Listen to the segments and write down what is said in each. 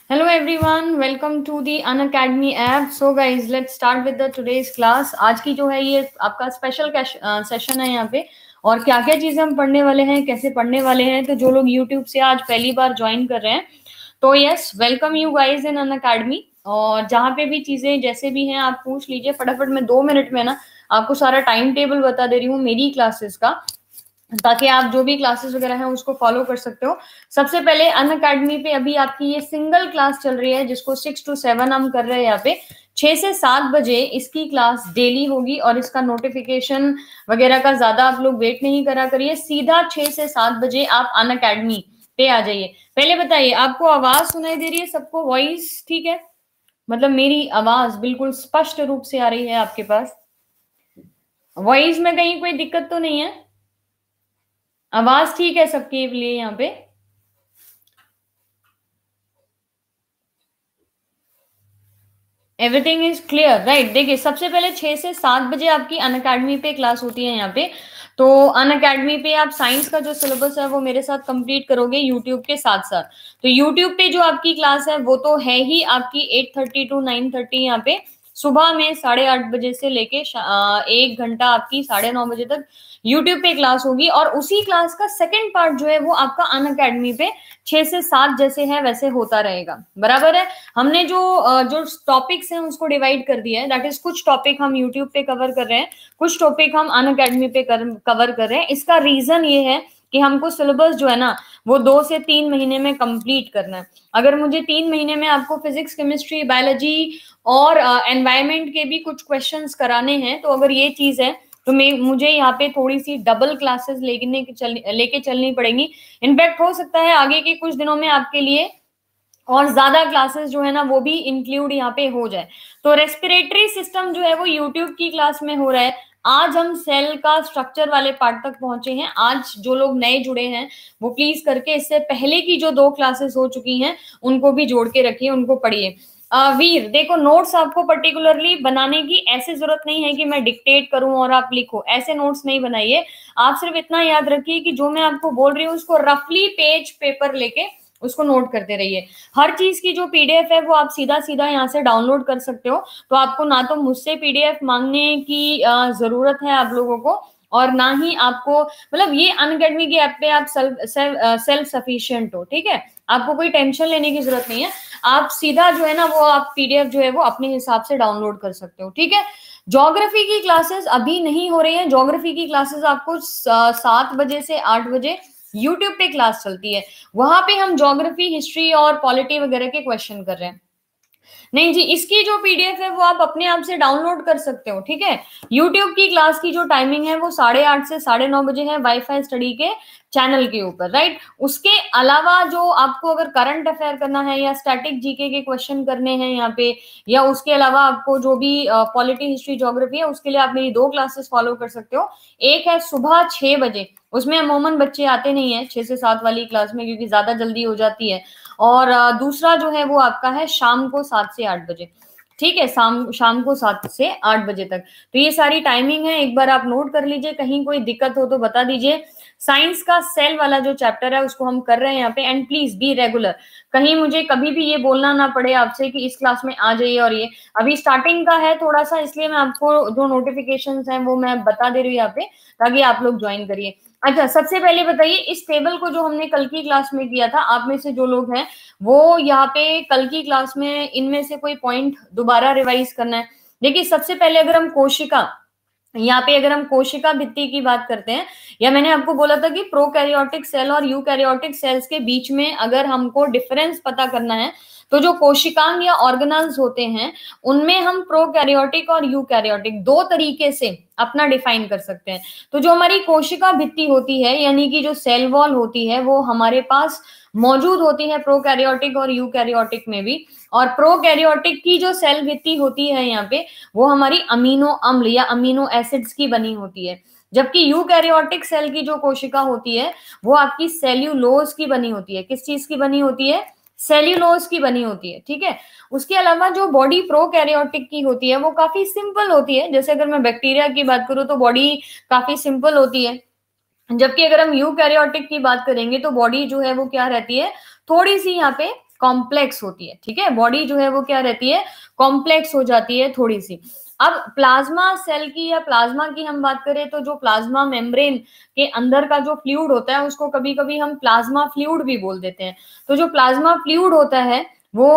Hello everyone, welcome to the Unacademy app. So guys, let's start with the today's class. आज की जो है ये आपका स्पेशल सेशन है यहाँ पे, और क्या क्या चीजें हम पढ़ने वाले हैं, कैसे पढ़ने वाले हैं। तो जो लोग YouTube से आज पहली बार ज्वाइन कर रहे हैं, तो yes, welcome you guys in Unacademy. और जहाँ पे भी चीजें जैसे भी हैं आप पूछ लीजिए फटाफट। मैं 2 मिनट में ना आपको सारा टाइम टेबल बता दे रही हूँ मेरी क्लासेस का, ताकि आप जो भी क्लासेस वगैरह हैं उसको फॉलो कर सकते हो। सबसे पहले अनअकैडमी पे अभी आपकी ये सिंगल क्लास चल रही है, जिसको 6 to 7 हम कर रहे हैं यहाँ पे। 6 से 7 बजे इसकी क्लास डेली होगी, और इसका नोटिफिकेशन वगैरह का ज्यादा आप लोग वेट नहीं करा करिए, सीधा 6 से 7 बजे आप अनअकैडमी पे आ जाइए। पहले बताइए, आपको आवाज सुनाई दे रही है? सबको वॉइस ठीक है? मतलब मेरी आवाज बिल्कुल स्पष्ट रूप से आ रही है आपके पास? वॉइस में कहीं कोई दिक्कत तो नहीं है? आवाज ठीक है सबके लिए यहाँ पे? Everything is clear, right? देखिए, सबसे पहले 6 से 7 बजे आपकी अनअकैडमी पे क्लास होती है यहाँ पे। तो अनअकैडमी पे आप साइंस का जो सिलेबस है वो मेरे साथ कंप्लीट करोगे यूट्यूब के साथ साथ। तो यूट्यूब पे जो आपकी क्लास है वो तो है ही आपकी 8:30 to 9:30 यहाँ पे सुबह में 8:30 बजे से लेके 1 घंटा आपकी 9:30 बजे तक यूट्यूब पे क्लास होगी। और उसी क्लास का सेकंड पार्ट जो है वो आपका अनअकैडमी पे 6 से 7 जैसे है वैसे होता रहेगा, बराबर है? हमने जो टॉपिक्स हैं उसको डिवाइड कर दिया है। दैट इज, कुछ टॉपिक हम यूट्यूब पे कवर कर रहे हैं, कुछ टॉपिक हम अनअकैडमी पे कवर कर रहे हैं। इसका रीजन ये है कि हमको सिलेबस जो है ना वो 2 से 3 महीने में कंप्लीट करना है। अगर मुझे 3 महीने में आपको फिजिक्स, केमिस्ट्री, बायोलॉजी और एनवायरमेंट के भी कुछ क्वेश्चंस कराने हैं, तो अगर ये चीज है तो मुझे यहाँ पे थोड़ी सी डबल क्लासेस लेके चलनी पड़ेंगी। इनफैक्ट हो सकता है आगे के कुछ दिनों में आपके लिए और ज्यादा क्लासेस जो है ना वो भी इंक्लूड यहाँ पे हो जाए। तो रेस्पिरेटरी सिस्टम जो है वो यूट्यूब की क्लास में हो रहा है। आज हम सेल का स्ट्रक्चर वाले पार्ट तक पहुंचे हैं। आज जो लोग नए जुड़े हैं वो प्लीज करके इससे पहले की जो 2 क्लासेस हो चुकी हैं उनको भी जोड़ के रखिए, उनको पढ़िए। वीर, देखो, नोट्स आपको पर्टिकुलरली बनाने की ऐसी जरूरत नहीं है कि मैं डिक्टेट करूं और आप लिखो, ऐसे नोट्स नहीं बनाइए। आप सिर्फ इतना याद रखिए कि जो मैं आपको बोल रही हूँ उसको रफली पेज पेपर लेके उसको नोट करते रहिए। हर चीज की जो पीडीएफ है वो आप सीधा सीधा यहाँ से डाउनलोड कर सकते हो। तो आपको ना तो मुझसे पीडीएफ मांगने की जरूरत है आप लोगों को, और ना ही आपको, मतलब ये अनअकैडमी की ऐप पे आप सेल्फ सफिशिएंट हो, ठीक है? आपको कोई टेंशन लेने की जरूरत नहीं है। आप सीधा जो है ना वो आप पीडीएफ जो है वो अपने हिसाब से डाउनलोड कर सकते हो, ठीक है? ज्योग्राफी की क्लासेस अभी नहीं हो रही है। ज्योग्राफी की क्लासेस आपको 7 बजे से 8 बजे यूट्यूब पे क्लास चलती है। वहां पे हम ज्योग्राफी, हिस्ट्री और पॉलिटी वगैरह के क्वेश्चन कर रहे हैं। नहीं जी, इसकी जो पीडीएफ है वो आप अपने आप से डाउनलोड कर सकते हो, ठीक है? यूट्यूब की क्लास की जो टाइमिंग है वो 8:30 से 9:30 बजे है, वाईफाई स्टडी के चैनल के ऊपर, राइट? उसके अलावा जो आपको अगर करंट अफेयर करना है या स्टैटिक जीके के क्वेश्चन करने हैं यहाँ पे, या उसके अलावा आपको जो भी पॉलिटी, हिस्ट्री, ज्योग्राफी है, उसके लिए आप मेरी 2 क्लासेस फॉलो कर सकते हो। एक है सुबह 6 बजे, उसमें अमूमन बच्चे आते नहीं है 6 से 7 वाली क्लास में, क्योंकि ज्यादा जल्दी हो जाती है। और दूसरा जो है वो आपका है शाम को 7 से 8 बजे, ठीक है? शाम को 7 से 8 बजे तक। तो ये सारी टाइमिंग है, एक बार आप नोट कर लीजिए। कहीं कोई दिक्कत हो तो बता दीजिए। साइंस का सेल वाला जो चैप्टर है उसको हम कर रहे हैं यहाँ पे, एंड प्लीज बी रेगुलर। कहीं मुझे कभी भी ये बोलना ना पड़े आपसे कि इस क्लास में आ जाइए। और ये अभी स्टार्टिंग का है थोड़ा सा, इसलिए मैं आपको जो नोटिफिकेशंस हैं वो मैं बता दे रही हूँ यहाँ पे, ताकि आप लोग ज्वाइन करिए। अच्छा, सबसे पहले बताइए, इस टेबल को जो हमने कल की क्लास में किया था, आप में से जो लोग हैं वो यहाँ पे कल की क्लास में इनमें से कोई पॉइंट दोबारा रिवाइज करना है। देखिए, सबसे पहले अगर हम कोशिका, यहाँ पे अगर हम कोशिका भित्ति की बात करते हैं, या मैंने आपको बोला था कि प्रोकैरियोटिक सेल और यूकैरियोटिक सेल्स के बीच में अगर हमको डिफरेंस पता करना है, तो जो कोशिकांग या ऑर्गेनल्स होते हैं उनमें हम प्रोकैरियोटिक और यूकैरियोटिक 2 तरीके से अपना डिफाइन कर सकते हैं। तो जो हमारी कोशिका भित्ति होती है, यानी कि जो सेल वॉल होती है, वो हमारे पास मौजूद होती है प्रोकैरियोटिक और यूकैरियोटिक में भी। और प्रोकैरियोटिक की जो सेल भित्ति होती है यहाँ पे, वो हमारी अमीनो अम्ल या अमीनो एसिड्स की बनी होती है। जबकि यूकैरियोटिक सेल की जो कोशिका होती है वो आपकी सेल्यूलोज की बनी होती है। किस चीज की बनी होती है? सेल्यूलोज की बनी होती है, ठीक है? उसके अलावा जो बॉडी प्रोकैरियोटिक की होती है वो काफी सिंपल होती है। जैसे अगर मैं बैक्टीरिया की बात करूं तो बॉडी काफी सिंपल होती है, जबकि अगर हम यूकैरियोटिक की बात करेंगे तो बॉडी जो है वो क्या रहती है, थोड़ी सी यहाँ पे कॉम्प्लेक्स होती है, ठीक है, बॉडी जो है वो क्या रहती है, कॉम्प्लेक्स हो जाती है थोड़ी सी। अब प्लाज्मा सेल की या प्लाज्मा की हम बात करें तो जो प्लाज्मा मेम्ब्रेन के अंदर का जो फ्लूइड होता है उसको कभी कभी हम प्लाज्मा फ्लूइड भी बोल देते हैं। तो जो प्लाज्मा फ्लूइड होता है वो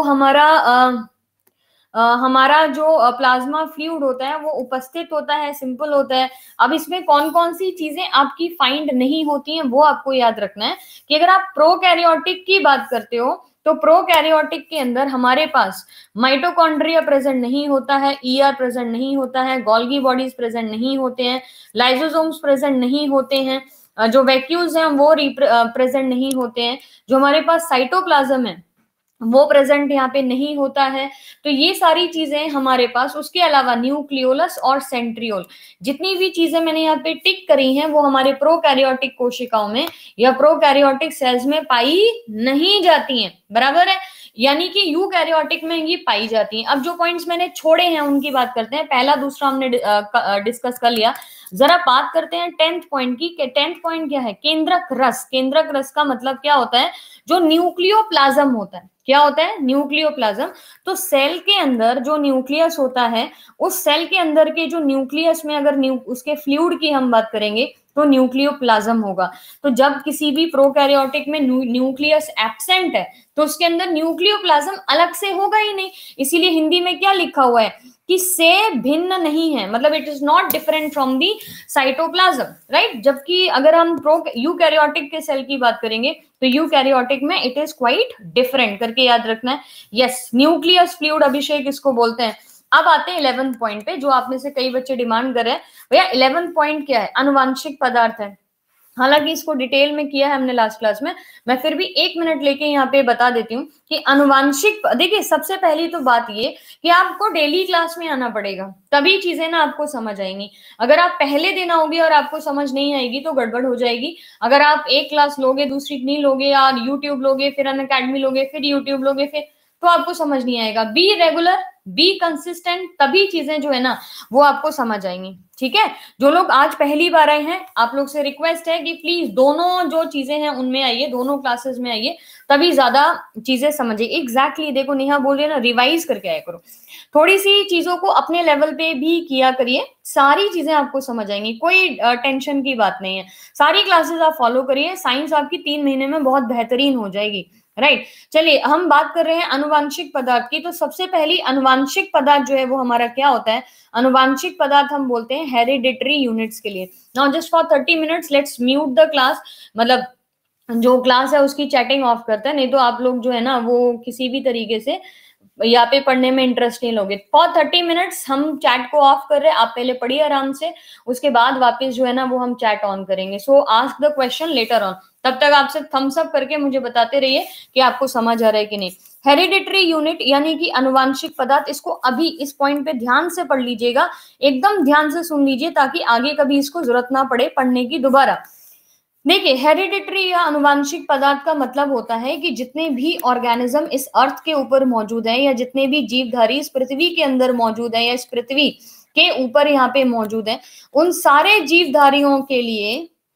हमारा जो प्लाज्मा फ्लूइड होता है वो उपस्थित होता है, सिंपल होता है। अब इसमें कौन कौन सी चीजें आपकी फाइंड नहीं होती हैं वो आपको याद रखना है कि अगर आप प्रोकैरियोटिक की बात करते हो तो प्रोकैरियोटिक के अंदर हमारे पास माइटोकॉन्ड्रिया प्रेजेंट नहीं होता है, ईआर प्रेजेंट नहीं होता है, गोल्गी बॉडीज प्रेजेंट नहीं होते हैं, लाइसोसोम्स प्रेजेंट नहीं होते हैं, जो वैक्यूल्स हैं वो प्रेजेंट नहीं होते हैं, जो हमारे पास साइटोप्लाज्म है वो प्रेजेंट यहाँ पे नहीं होता है। तो ये सारी चीजें हमारे पास, उसके अलावा न्यूक्लियोलस और सेंट्रियोल, जितनी भी चीजें मैंने यहाँ पे टिक करी हैं वो हमारे प्रोकैरियोटिक कोशिकाओं में या प्रोकैरियोटिक सेल्स में पाई नहीं जाती हैं, बराबर है, यानी कि यूकैरियोटिक में ये पाई जाती हैं। अब जो पॉइंट्स मैंने छोड़े हैं उनकी बात करते हैं, पहला दूसरा हमने डिस्कस कर लिया, जरा बात करते हैं 10th पॉइंट की। 10th पॉइंट क्या है, केंद्रक रस। केंद्रक रस का मतलब क्या होता है, जो न्यूक्लियोप्लाज्म होता है, क्या होता है, न्यूक्लियोप्लाज्म। तो सेल के अंदर जो न्यूक्लियस होता है, उस सेल के अंदर के जो न्यूक्लियस में अगर उसके फ्लूइड की हम बात करेंगे तो न्यूक्लियोप्लाज्म होगा। तो जब किसी भी प्रोकैरियोटिक में न्यूक्लियस एब्सेंट है तो उसके अंदर न्यूक्लियोप्लाज्म अलग से होगा ही नहीं, इसीलिए हिंदी में क्या लिखा हुआ है कि से भिन्न नहीं है, मतलब it is not different from the cytoplasm, right. जबकि अगर हम यूकैरियोटिक के सेल की बात करेंगे तो यूकैरियोटिक में इट इज क्वाइट डिफरेंट, करके याद रखना है। यस, न्यूक्लियस फ्लूइड अभिषेक इसको बोलते हैं। अब आते हैं 11th पॉइंट पे, जो आप में से कई बच्चे डिमांड कर रहे हैं, भैया 11th पॉइंट क्या है, अनुवांशिक पदार्थ है। हालांकि इसको डिटेल में किया है हमने लास्ट क्लास में, मैं फिर भी 1 मिनट लेके यहाँ पे बता देती हूँ कि अनुवांशिक, देखिए सबसे पहली तो बात ये कि आपको डेली क्लास में आना पड़ेगा, तभी चीजें ना आपको समझ आएंगी। अगर आप पहले दिन आओगे और आपको समझ नहीं आएगी तो गड़बड़ हो जाएगी। अगर आप एक क्लास लोगे, दूसरी नहीं लोगे, या यूट्यूब लोगे, फिर अनअकैडमी लोगे, फिर यूट्यूब लोगे, फिर तो आपको समझ नहीं आएगा। बी रेगुलर, बी कंसिस्टेंट, तभी चीजें जो है ना वो आपको समझ आएंगी, ठीक है। जो लोग आज पहली बार आए हैं, आप लोग से रिक्वेस्ट है कि प्लीज दोनों जो चीजें हैं उनमें आइए, दोनों क्लासेस में आइए, तभी ज्यादा चीजें समझिए। एग्जैक्टली देखो नेहा बोल रही है ना, रिवाइज करके आया करो, थोड़ी सी चीजों को अपने लेवल पे भी किया करिए, सारी चीजें आपको समझ आएंगी, कोई टेंशन की बात नहीं है। सारी क्लासेस आप फॉलो करिए, साइंस आपकी 3 महीने में बहुत बेहतरीन हो जाएगी, राइट। चलिए हम बात कर रहे हैं अनुवांशिक पदार्थ की। तो सबसे पहली अनुवांशिक पदार्थ जो है वो हमारा क्या होता है, अनुवांशिक पदार्थ हम बोलते हैं हेरिडिटरी यूनिट्स के लिए। Now just for 30 minutes let's mute the class, मतलब जो क्लास है उसकी चैटिंग ऑफ करते हैं, नहीं तो आप लोग जो है ना वो किसी भी तरीके से यहाँ पे पढ़ने में इंटरेस्ट नहीं लोगे। फॉर 30 मिनट्स हम चैट को ऑफ कर रहे हैं, आप पहले पढ़िए आराम से, उसके बाद वापस जो है ना वो हम चैट ऑन करेंगे। So ask the question later on, तब तक आप सिर्फ थम्स अप करके मुझे बताते रहिए कि आपको समझ आ रहा है कि नहीं। हेरिडिटरी यूनिट यानी कि अनुवांशिक पदार्थ, इसको अभी इस पॉइंट पे ध्यान से पढ़ लीजिएगा, एकदम ध्यान से सुन लीजिए ताकि आगे कभी इसको जरूरत ना पड़े पढ़ने की दोबारा। देखिए हेरिडिटरी या अनुवांशिक पदार्थ का मतलब होता है कि जितने भी ऑर्गेनिज्म इस अर्थ के ऊपर मौजूद हैं, या जितने भी जीवधारी इस पृथ्वी के अंदर मौजूद हैं, या इस पृथ्वी के ऊपर यहाँ पे मौजूद हैं, उन सारे जीवधारियों के लिए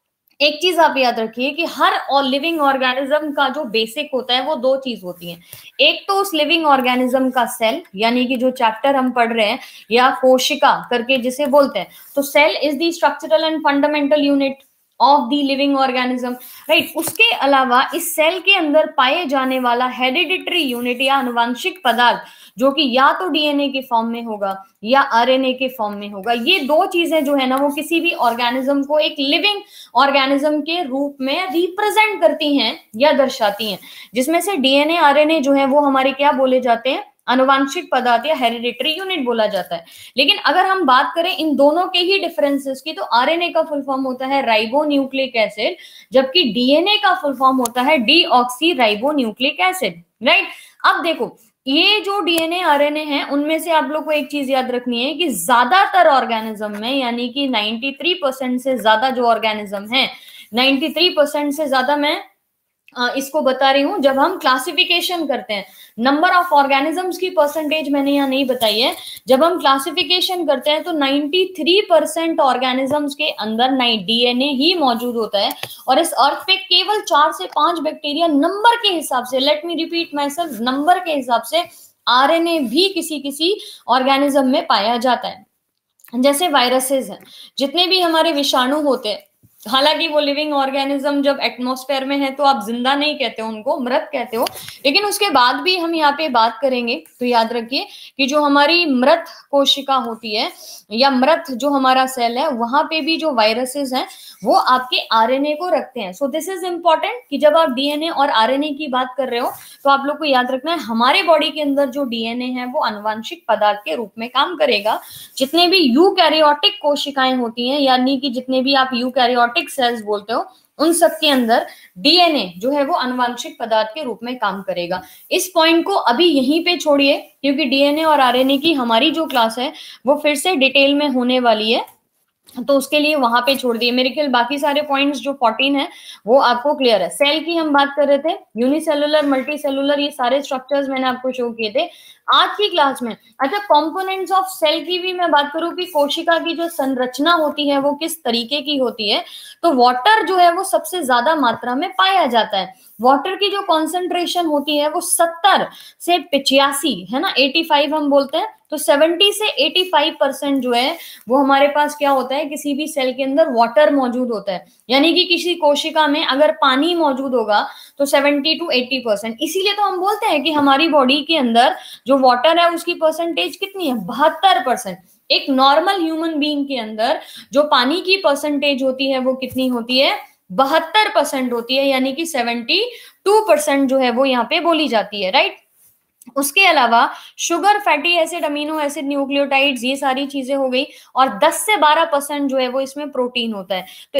एक चीज आप याद रखिए कि हर लिविंग ऑर्गेनिज्म का जो बेसिक होता है वो 2 चीज होती हैं। एक तो उस लिविंग ऑर्गेनिज्म का सेल, यानी कि जो चैप्टर हम पढ़ रहे हैं, या कोशिका करके जिसे बोलते हैं, तो cell is the structural and fundamental unit of the living organism, right. उसके अलावा इस सेल के अंदर पाए जाने वाला हेरिडिटरी यूनिट या अनुवांशिक पदार्थ, जो कि या तो डीएनए के फॉर्म में होगा या आरएनए के फॉर्म में होगा, ये 2 चीजें जो है ना वो किसी भी ऑर्गेनिज्म को एक लिविंग ऑर्गेनिज्म के रूप में रिप्रेजेंट करती हैं या दर्शाती हैं, जिसमें से डीएनए आरएनए जो है वो हमारे क्या बोले जाते हैं, अनुवांशिक पदार्थ या हेरिडिटरी यूनिट बोला जाता है। लेकिन अगर हम बात करें इन दोनों के ही डिफरेंसेस की, तो आरएनए का फुल फॉर्म होता है राइबो न्यूक्लिक एसिड, जबकि डीएनए का फुल फॉर्म होता है deoxy ribo nucleic acid, right. अब देखो ये जो डीएनए आरएनए हैं उनमें से आप लोग को एक चीज याद रखनी है कि ज्यादातर ऑर्गेनिज्म में, यानी कि 93% से ज्यादा जो ऑर्गेनिज्म है, 93% से ज्यादा मैं इसको बता रही हूँ, जब हम क्लासिफिकेशन करते हैं, नंबर ऑफ ऑर्गेनिजम्स की परसेंटेज मैंने यहाँ नहीं बताई है। जब हम क्लासिफिकेशन करते हैं तो 93% ऑर्गेनिजम्स के अंदर डीएनए ही मौजूद होता है, और इस अर्थ पे केवल 4 से 5 बैक्टीरिया नंबर के हिसाब से, let me repeat myself, number के हिसाब से आरएनए भी किसी किसी ऑर्गेनिज्म में पाया जाता है। जैसे वायरसेस हैं, जितने भी हमारे विषाणु होते हैं, हालांकि वो लिविंग ऑर्गेनिज्म जब एटमॉस्फेयर में है तो आप जिंदा नहीं कहते हो, उनको मृत कहते हो, लेकिन उसके बाद भी हम यहाँ पे बात करेंगे तो याद रखिए कि जो हमारी मृत कोशिका होती है या मृत जो हमारा सेल है, वहां पे भी जो वायरसेस हैं वो आपके आरएनए को रखते हैं। सो दिस इज इंपॉर्टेंट कि जब आप डीएनए और आरएनए की बात कर रहे हो तो आप लोग को याद रखना है, हमारे बॉडी के अंदर जो डीएनए है वो आनुवांशिक पदार्थ के रूप में काम करेगा। जितने भी यूकैरियोटिक कोशिकाएं होती हैं, यानी कि जितने भी आप यूकैरियोटिक सेल्स बोलते हो, उन सब के अंदर डीएनए जो है वो आनुवांशिक पदार्थ के रूप में काम करेगा। इस पॉइंट को अभी यहीं पे छोड़िए, क्योंकि डीएनए और आरएनए की हमारी जो क्लास है वो फिर से डिटेल में होने वाली है, तो उसके लिए वहां पे छोड़ दिए। मेरे ख्याल बाकी सारे पॉइंट्स जो 14 है वो आपको क्लियर है। सेल की हम बात कर रहे थे, यूनिसेलुलर, मल्टीसेलुलर, ये सारे स्ट्रक्चर्स मैंने आपको शो किए थे आज की क्लास में। अच्छा, कंपोनेंट्स ऑफ सेल की भी मैं बात करूं कि कोशिका की जो संरचना होती है वो किस तरीके की होती है, तो वाटर जो है वो सबसे ज्यादा मात्रा में पाया जाता है। वाटर की जो कॉन्सेंट्रेशन होती है वो 70 से 85 है ना, 85 हम बोलते हैं, तो 70 से 85% जो है वो हमारे पास क्या होता है, किसी भी सेल के अंदर वाटर मौजूद होता है। यानी कि किसी कोशिका में अगर पानी मौजूद होगा तो 70 to 80%। इसीलिए तो हम बोलते हैं कि हमारी बॉडी के अंदर जो वाटर है उसकी परसेंटेज कितनी है, 72%। एक नॉर्मल ह्यूमन बीइंग के अंदर जो पानी की परसेंटेज होती है वो कितनी होती है, 72% होती है, यानी कि 72% जो है वो यहाँ पे बोली जाती है, राइट। उसके अलावा sugar, fatty acid, amino acid, nucleotides, ये सारी चीजें हो गई, और 10 से 12% जो है वो इसमें प्रोटीन होता है। तो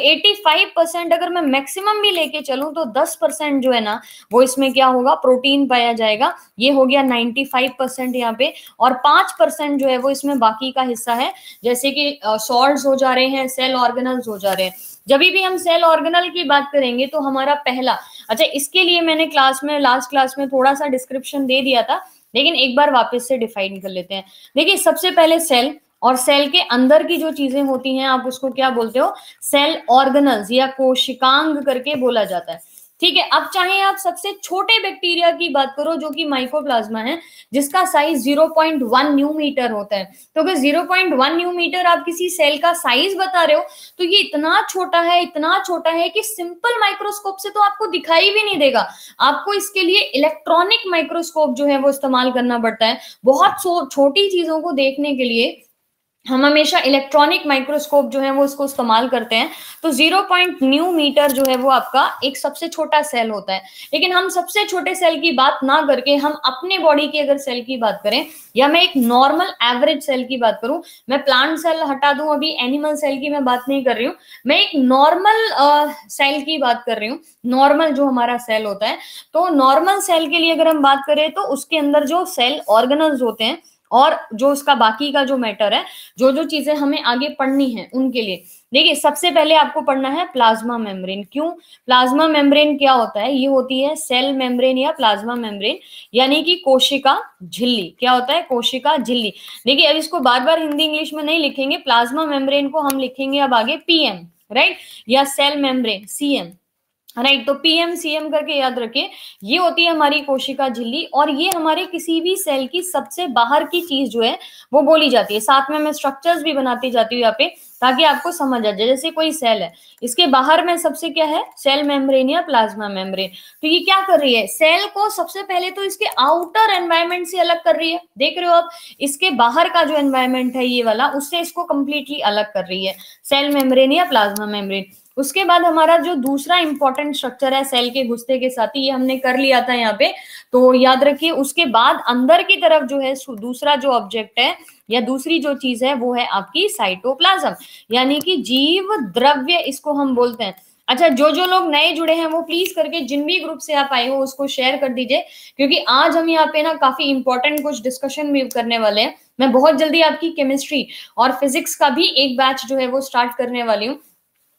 85% अगर मैं मैक्सिमम भी लेके चलूं तो 10% जो है ना वो इसमें क्या होगा, प्रोटीन पाया जाएगा। ये हो गया 95% यहाँ पे, और 5% जो है वो इसमें बाकी का हिस्सा है, जैसे कि सॉल्ट्स हो जा रहे हैं, सेल ऑर्गेनल्स हो जा रहे हैं। जब भी हम सेल ऑर्गेनल की बात करेंगे तो हमारा पहला, अच्छा इसके लिए मैंने क्लास में, लास्ट क्लास में थोड़ा सा डिस्क्रिप्शन दे दिया था, लेकिन एक बार वापस से डिफाइन कर लेते हैं। देखिए, सबसे पहले सेल, और सेल के अंदर की जो चीजें होती हैं आप उसको क्या बोलते हो, सेल ऑर्गेनल्स या कोशिकांग करके बोला जाता है। ठीक है, अब चाहे आप सबसे छोटे बैक्टीरिया की बात करो जो कि माइकोप्लाज्मा है, जिसका साइज 0.1 न्यूमीटर होता है, तो अगर 0.1 न्यूमीटर आप किसी सेल का साइज बता रहे हो तो ये इतना छोटा है, इतना छोटा है कि सिंपल माइक्रोस्कोप से तो आपको दिखाई भी नहीं देगा। आपको इसके लिए इलेक्ट्रॉनिक माइक्रोस्कोप जो है वो इस्तेमाल करना पड़ता है। बहुत छोटी चीजों को देखने के लिए हम हमेशा इलेक्ट्रॉनिक माइक्रोस्कोप जो है वो इसको इस्तेमाल करते हैं। तो 0.9 मीटर जो है वो आपका एक सबसे छोटा सेल होता है। लेकिन हम सबसे छोटे सेल की बात ना करके हम अपने बॉडी के अगर सेल की बात करें, या मैं एक नॉर्मल एवरेज सेल की बात करूं, मैं प्लांट सेल हटा दूं, अभी एनिमल सेल की मैं बात नहीं कर रही हूँ, मैं एक नॉर्मल सेल की बात कर रही हूँ। नॉर्मल जो हमारा सेल होता है, तो नॉर्मल सेल के लिए अगर हम बात करें तो उसके अंदर जो सेल ऑर्गेनल्स होते हैं और जो उसका बाकी का जो मैटर है, जो जो चीजें हमें आगे पढ़नी है उनके लिए, देखिए सबसे पहले आपको पढ़ना है प्लाज्मा मेम्ब्रेन। क्यों, प्लाज्मा मेम्ब्रेन क्या होता है, ये होती है सेल मेम्ब्रेन या प्लाज्मा मेम्ब्रेन, यानी कि कोशिका झिल्ली। क्या होता है, कोशिका झिल्ली। देखिए, अब इसको बार बार हिंदी इंग्लिश में नहीं लिखेंगे, प्लाज्मा मेम्ब्रेन को हम लिखेंगे अब आगे पीएम, राइट, या सेल मेम्ब्रेन सीएम, राइट। तो पीएम सीएम करके याद रखिए, ये होती है हमारी कोशिका झिल्ली, और ये हमारे किसी भी सेल की सबसे बाहर की चीज जो है वो बोली जाती है। साथ में मैं स्ट्रक्चर्स भी बनाती जाती हूँ यहाँ पे ताकि आपको समझ आ जाए। जैसे कोई सेल है, इसके बाहर में सबसे क्या है, सेल मेम्ब्रेन या प्लाज्मा मेम्ब्रेन। तो ये क्या कर रही है, सेल को सबसे पहले तो इसके आउटर एनवायरमेंट से अलग कर रही है। देख रहे हो आप, इसके बाहर का जो एनवायरमेंट है ये वाला, उससे इसको कंप्लीटली अलग कर रही है, सेल मेम्ब्रेन या प्लाज्मा मेम्ब्रेन। उसके बाद हमारा जो दूसरा इंपॉर्टेंट स्ट्रक्चर है सेल के घुसते के साथ ही, ये हमने कर लिया था यहाँ पे, तो याद रखिए। उसके बाद अंदर की तरफ जो है दूसरा जो ऑब्जेक्ट है या दूसरी जो चीज है वो है आपकी साइटोप्लाज्म, यानी कि जीव द्रव्य इसको हम बोलते हैं। अच्छा, जो लोग नए जुड़े हैं वो प्लीज करके जिन भी ग्रुप से आप आए हो उसको शेयर कर दीजिए, क्योंकि आज हम यहाँ पे ना काफी इंपॉर्टेंट कुछ डिस्कशन भी करने वाले हैं। मैं बहुत जल्दी आपकी केमिस्ट्री और फिजिक्स का भी एक बैच जो है वो स्टार्ट करने वाली हूँ।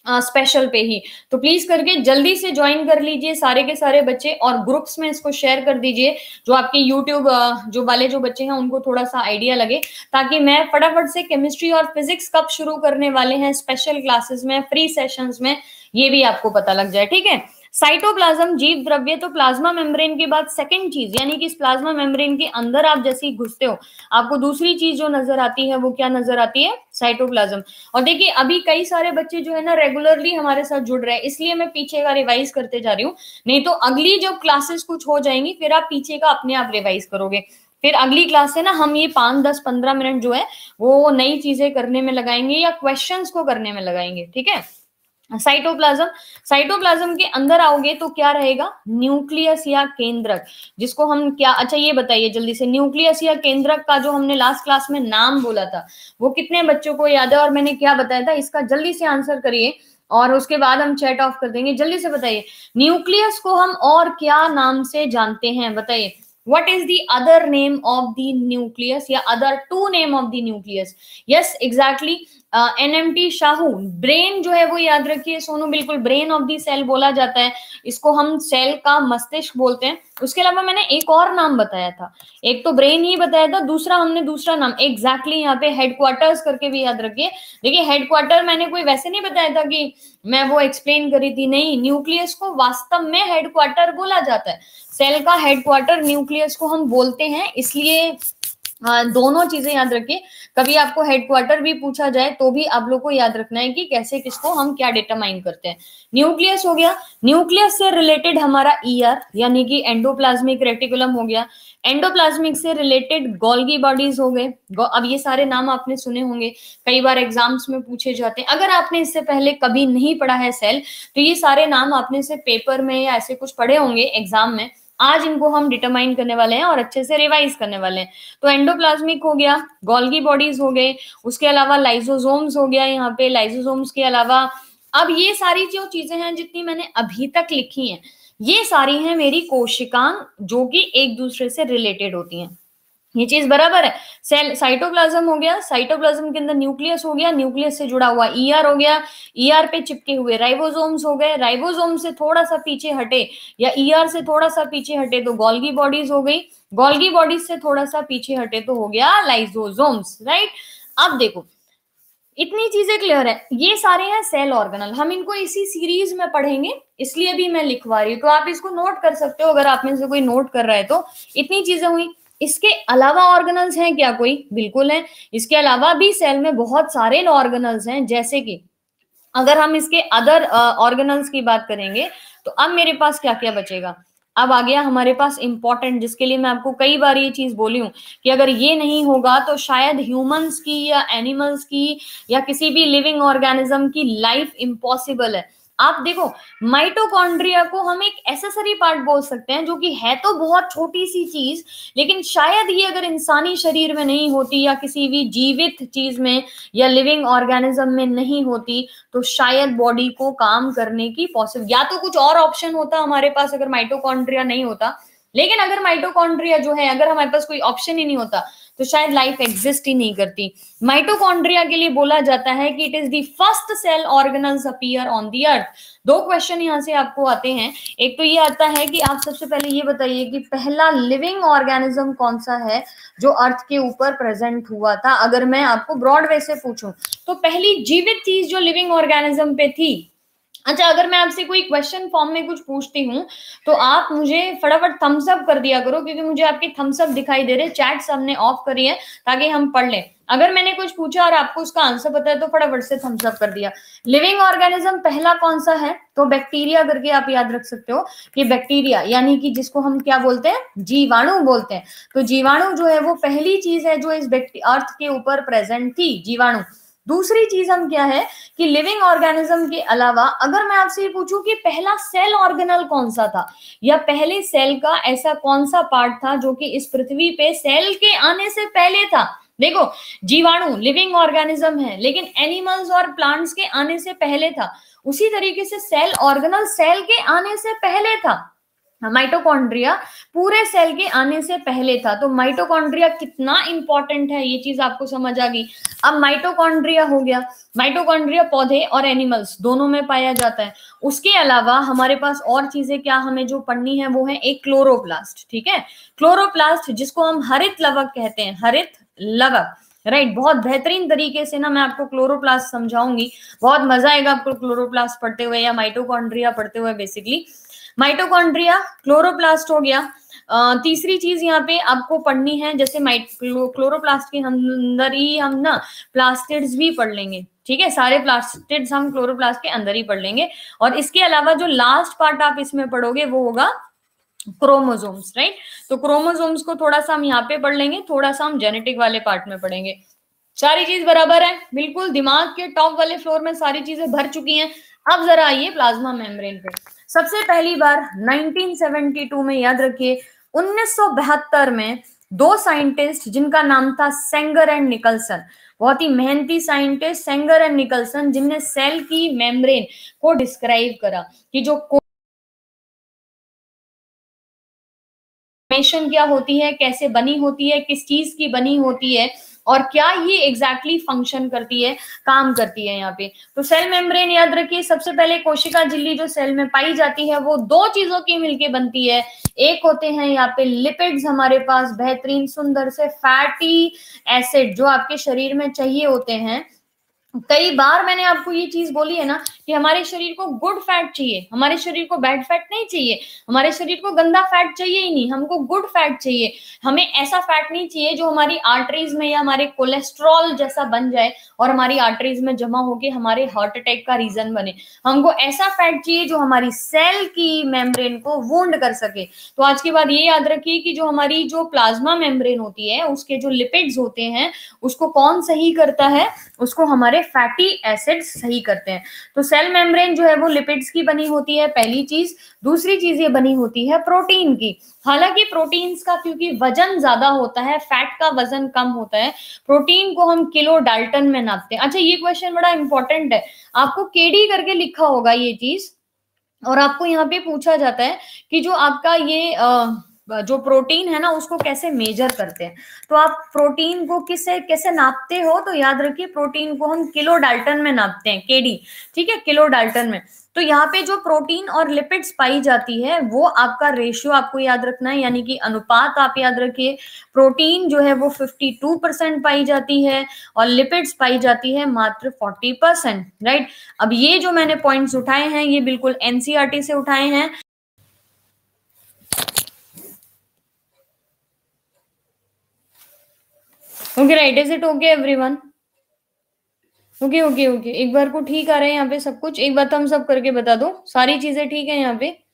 स्पेशल पे ही। तो प्लीज करके जल्दी से ज्वाइन कर लीजिए सारे के सारे बच्चे, और ग्रुप्स में इसको शेयर कर दीजिए, जो आपके यूट्यूब जो वाले जो बच्चे हैं उनको थोड़ा सा आइडिया लगे, ताकि मैं फटाफट से केमिस्ट्री और फिजिक्स कब शुरू करने वाले हैं स्पेशल क्लासेस में, फ्री सेशंस में, ये भी आपको पता लग जाए। ठीक है, साइटोप्लाज्म जीव द्रव्य, तो प्लाज्मा मेम्ब्रेन के बाद सेकंड चीज, यानी कि इस प्लाज्मा मेम्ब्रेन के अंदर आप जैसे ही घुसते हो, आपको दूसरी चीज जो नजर आती है वो क्या नजर आती है? साइटोप्लाज्म। और देखिए अभी कई सारे बच्चे जो है ना रेगुलरली हमारे साथ जुड़ रहे हैं, इसलिए मैं पीछे का रिवाइज करते जा रही हूँ, नहीं तो अगली जब क्लासेस कुछ हो जाएंगी फिर आप पीछे का अपने आप रिवाइज करोगे। फिर अगली क्लास से ना हम ये 5, 10, 15 मिनट जो है वो नई चीजें करने में लगाएंगे या क्वेश्चंस को करने में लगाएंगे। ठीक है, साइटोप्लाज्म, साइटोप्लाज्म के अंदर आओगे तो क्या रहेगा? न्यूक्लियस या केंद्रक, जिसको हम क्या, अच्छा ये बताइए जल्दी से, न्यूक्लियस या केंद्रक का जो हमने लास्ट क्लास में नाम बोला था वो कितने बच्चों को याद है, और मैंने क्या बताया था? इसका जल्दी से आंसर करिए और उसके बाद हम चैट ऑफ कर देंगे। जल्दी से बताइए, न्यूक्लियस को हम और क्या नाम से जानते हैं? बताइए, what is the other name of the nucleus या other two name of the nucleus? yes exactly, NMT Shahu. Brain जो है वो याद रखिए सोनू, बिल्कुल ब्रेन ऑफ दी सेल बोला जाता है, इसको हम सेल का मस्तिष्क बोलते हैं। उसके अलावा मैंने एक और नाम बताया था, एक तो ब्रेन ही बताया था, दूसरा हमने दूसरा नाम एग्जैक्टली यहाँ पे हेडक्वार्टर्स करके भी याद रखिए। देखिए हेडक्वार्टर मैंने कोई वैसे नहीं बताया था कि मैं वो एक्सप्लेन करी थी, नहीं, न्यूक्लियस को वास्तव में हेडक्वार्टर बोला जाता है, सेल का हेडक्वार्टर न्यूक्लियस को हम बोलते हैं, इसलिए दोनों चीजें याद रखिए। कभी आपको हेडक्वार्टर भी पूछा जाए तो भी आप लोग को याद रखना है कि कैसे किसको हम क्या डिटरमाइन करते हैं। न्यूक्लियस हो गया, न्यूक्लियस से रिलेटेड हमारा ईआर यानी कि एंडोप्लाज्मिक रेटिकुलम हो गया, एंडोप्लाज्मिक से रिलेटेड गोल्गी बॉडीज हो गए। अब ये सारे नाम आपने सुने होंगे, कई बार एग्जाम्स में पूछे जाते हैं। अगर आपने इससे पहले कभी नहीं पढ़ा है सेल, तो ये सारे नाम आपने से पेपर में या ऐसे कुछ पढ़े होंगे एग्जाम में, आज इनको हम डिटरमाइन करने वाले हैं और अच्छे से रिवाइज करने वाले हैं। तो एंडोप्लाज्मिक हो गया, गोल्गी बॉडीज हो गए, उसके अलावा लाइसोसोम्स हो गया, यहाँ पे लाइसोसोम्स के अलावा अब ये सारी जो चीजें हैं जितनी मैंने अभी तक लिखी हैं, ये सारी हैं मेरी कोशिकाएं जो कि एक दूसरे से रिलेटेड होती हैं। ये चीज बराबर है। सेल साइटोप्लाज्म हो गया, साइटोप्लाज्म के अंदर न्यूक्लियस हो गया, न्यूक्लियस से जुड़ा हुआ ईआर हो गया, ईआर पे चिपके हुए राइबोसोम्स हो गए, राइबोसोम से थोड़ा सा पीछे हटे या ईआर से थोड़ा सा पीछे हटे तो गोल्गी बॉडीज हो गई, गोल्गी बॉडीज से थोड़ा सा पीछे हटे तो हो गया लाइसोसोम्स, राइट। अब देखो इतनी चीजें क्लियर है, ये सारे हैं सेल ऑर्गेनल, हम इनको इसी सीरीज में पढ़ेंगे, इसलिए भी मैं लिखवा रही हूँ, तो आप इसको नोट कर सकते हो अगर आप में से कोई नोट कर रहा है तो। इतनी चीजें हुई, इसके अलावा ऑर्गेनल्स हैं क्या कोई? बिल्कुल है, इसके अलावा भी सेल में बहुत सारे ऑर्गेनल्स हैं, जैसे कि अगर हम इसके अदर ऑर्गेनल्स की बात करेंगे तो अब मेरे पास क्या क्या बचेगा? अब आ गया हमारे पास इंपॉर्टेंट, जिसके लिए मैं आपको कई बार ये चीज बोली हूं कि अगर ये नहीं होगा तो शायद ह्यूमंस की या एनिमल्स की या किसी भी लिविंग ऑर्गेनिज्म की लाइफ इम्पॉसिबल है। आप देखो माइटोकॉन्ड्रिया को हम एक एसेसरी पार्ट बोल सकते हैं, जो कि है तो बहुत छोटी सी चीज, लेकिन शायद ये अगर इंसानी शरीर में नहीं होती या किसी भी जीवित चीज में या लिविंग ऑर्गेनिज्म में नहीं होती तो शायद बॉडी को काम करने की पॉसिबल, या तो कुछ और ऑप्शन होता हमारे पास अगर माइटोकॉन्ड्रिया नहीं होता, लेकिन अगर माइटोकॉन्ड्रिया जो है अगर हमारे पास कोई ऑप्शन ही नहीं होता तो शायद लाइफ एग्जिस्ट ही नहीं करती। माइटोकॉन्ड्रिया के लिए बोला जाता है कि it is the first cell organelles appear on the earth. दो क्वेश्चन यहां से आपको आते हैं, एक तो ये आता है कि आप सबसे पहले ये बताइए कि पहला लिविंग ऑर्गेनिज्म कौन सा है जो अर्थ के ऊपर प्रेजेंट हुआ था। अगर मैं आपको ब्रॉड वे से पूछूं तो पहली जीवित चीज जो लिविंग ऑर्गेनिज्म पे थी, अच्छा अगर मैं आपसे कोई क्वेश्चन फॉर्म में कुछ पूछती हूँ तो आप मुझे फटाफट थम्स अप कर दिया करो, क्योंकि मुझे आपके थम्स अप दिखाई दे रहे, चैट सबने ऑफ करी है ताकि हम पढ़ लें। अगर मैंने कुछ पूछा और आपको उसका आंसर पता है तो फटाफट से थम्स अप कर दिया। लिविंग ऑर्गेनिज्म पहला कौन सा है? तो बैक्टीरिया करके आप याद रख सकते हो कि बैक्टीरिया यानी कि जिसको हम क्या बोलते हैं, जीवाणु बोलते हैं। तो जीवाणु जो है वो पहली चीज है जो इस अर्थ के ऊपर प्रेजेंट थी, जीवाणु। दूसरी चीज हम क्या है कि लिविंग ऑर्गेनिज्म के अलावा अगर मैं आपसे ये पूछूं कि पहला सेल ऑर्गेनल कौन सा था या पहले सेल का ऐसा कौन सा पार्ट था जो कि इस पृथ्वी पे सेल के आने से पहले था। देखो जीवाणु लिविंग ऑर्गेनिज्म है, लेकिन एनिमल्स और प्लांट्स के आने से पहले था। उसी तरीके से सेल ऑर्गेनल सेल के आने से पहले था। माइटोकॉन्ड्रिया पूरे सेल के आने से पहले था। तो माइटोकॉन्ड्रिया कितना इंपॉर्टेंट है ये चीज आपको समझ आ गई। अब माइटोकॉन्ड्रिया हो गया, माइटोकॉन्ड्रिया पौधे और एनिमल्स दोनों में पाया जाता है। उसके अलावा हमारे पास और चीजें क्या हमें जो पढ़नी है वो है एक क्लोरोप्लास्ट, ठीक है। क्लोरोप्लास्ट जिसको हम हरित लवक कहते हैं, हरित लवक, राइट। बहुत बेहतरीन तरीके से ना मैं आपको क्लोरोप्लास्ट समझाऊंगी, बहुत मजा आएगा आपको क्लोरोप्लास्ट पढ़ते हुए या माइटोकॉन्ड्रिया पढ़ते हुए। बेसिकली माइटोकॉन्ड्रिया, क्लोरोप्लास्ट हो गया। तीसरी चीज यहाँ पे आपको पढ़नी है, जैसे क्लोरोप्लास्ट के अंदर ही हम ना प्लास्टिड्स भी पढ़ लेंगे, ठीक है। सारे प्लास्टिड्स हम क्लोरोप्लास्ट के अंदर ही पढ़ लेंगे। और इसके अलावा जो लास्ट पार्ट आप इसमें पढ़ोगे वो होगा क्रोमोसोम्स, राइट। तो क्रोमोसोम्स को थोड़ा सा हम यहाँ पे पढ़ लेंगे, थोड़ा सा हम जेनेटिक वाले पार्ट में पढ़ेंगे। सारी चीज बराबर है, बिल्कुल दिमाग के टॉप वाले फ्लोर में सारी चीजें भर चुकी हैं। अब जरा आइए प्लाज्मा मेम्ब्रेन पे। सबसे पहली बार 1972 में, याद रखिए 1972 में दो साइंटिस्ट जिनका नाम था सेंगर एंड निकलसन, बहुत ही मेहनती साइंटिस्ट सेंगर एंड निकलसन, जिनने सेल की मेम्ब्रेन को डिस्क्राइब करा कि जो फॉर्मेशन क्या होती है, कैसे बनी होती है, किस चीज की बनी होती है और क्या ये एग्जैक्टली फंक्शन करती है, काम करती है यहाँ पे। तो सेल मेम्ब्रेन याद रखिए, सबसे पहले कोशिका झिल्ली जो सेल में पाई जाती है वो दो चीजों की मिलके बनती है। एक होते हैं यहाँ पे लिपिड्स, हमारे पास बेहतरीन सुंदर से फैटी एसिड जो आपके शरीर में चाहिए होते हैं। कई बार मैंने आपको ये चीज बोली है ना कि हमारे शरीर को गुड फैट चाहिए, हमारे शरीर को बैड फैट नहीं चाहिए, हमारे शरीर को गंदा फैट चाहिए ही नहीं, हमको गुड फैट चाहिए। हमें ऐसा फैट नहीं चाहिए जो हमारी आर्टरीज में या हमारे कोलेस्ट्रॉल जैसा बन जाए और हमारी आर्टरीज में जमा होके हमारे हार्ट अटैक का रीजन बने। हमको ऐसा फैट चाहिए जो हमारी सेल की मेम्ब्रेन को वुंड कर सके। तो आज के बाद ये याद रखिए कि जो हमारी जो प्लाज्मा मेम्ब्रेन होती है उसके जो लिपिड्स होते हैं उसको कौन सही करता है, उसको हमारे फैटी एसिड्स सही करते हैं। तो सेल मेम्ब्रेन जो है वो लिपिड्स की बनी होती है, पहली चीज। दूसरी चीज ये बनी होती है प्रोटीन की। हालांकि प्रोटीन्स का क्योंकि वजन ज्यादा होता है, फैट का वजन कम होता है, प्रोटीन को हम किलो डाल्टन में नापते हैं। अच्छा, ये क्वेश्चन बड़ा इंपॉर्टेंट है, आपको केडी करके लिखा होगा ये चीज, और आपको यहाँ पे पूछा जाता है कि जो आपका ये जो प्रोटीन है ना उसको कैसे मेजर करते हैं। तो आप प्रोटीन को किसे कैसे नापते हो, तो याद रखिए प्रोटीन को हम किलो डाल्टन में नापते हैं, केडी, ठीक है, किलो डाल्टन में। तो यहाँ पे जो प्रोटीन और लिपिड्स पाई जाती है वो आपका रेशियो आपको याद रखना है, यानी कि अनुपात आप याद रखिए। प्रोटीन जो है वो 52% पाई जाती है और लिपिड्स पाई जाती है मात्र 40%, राइट। अब ये जो मैंने पॉइंट्स उठाए हैं ये बिल्कुल एनसीईआरटी से उठाए हैं। Okay, right, is it okay everyone? Okay okay okay, एक बार को ठीक आ रहा है यहाँ पे सब कुछ, एक बार थम्स अप करके बता दो सारी चीजें ठीक है यहाँ पे,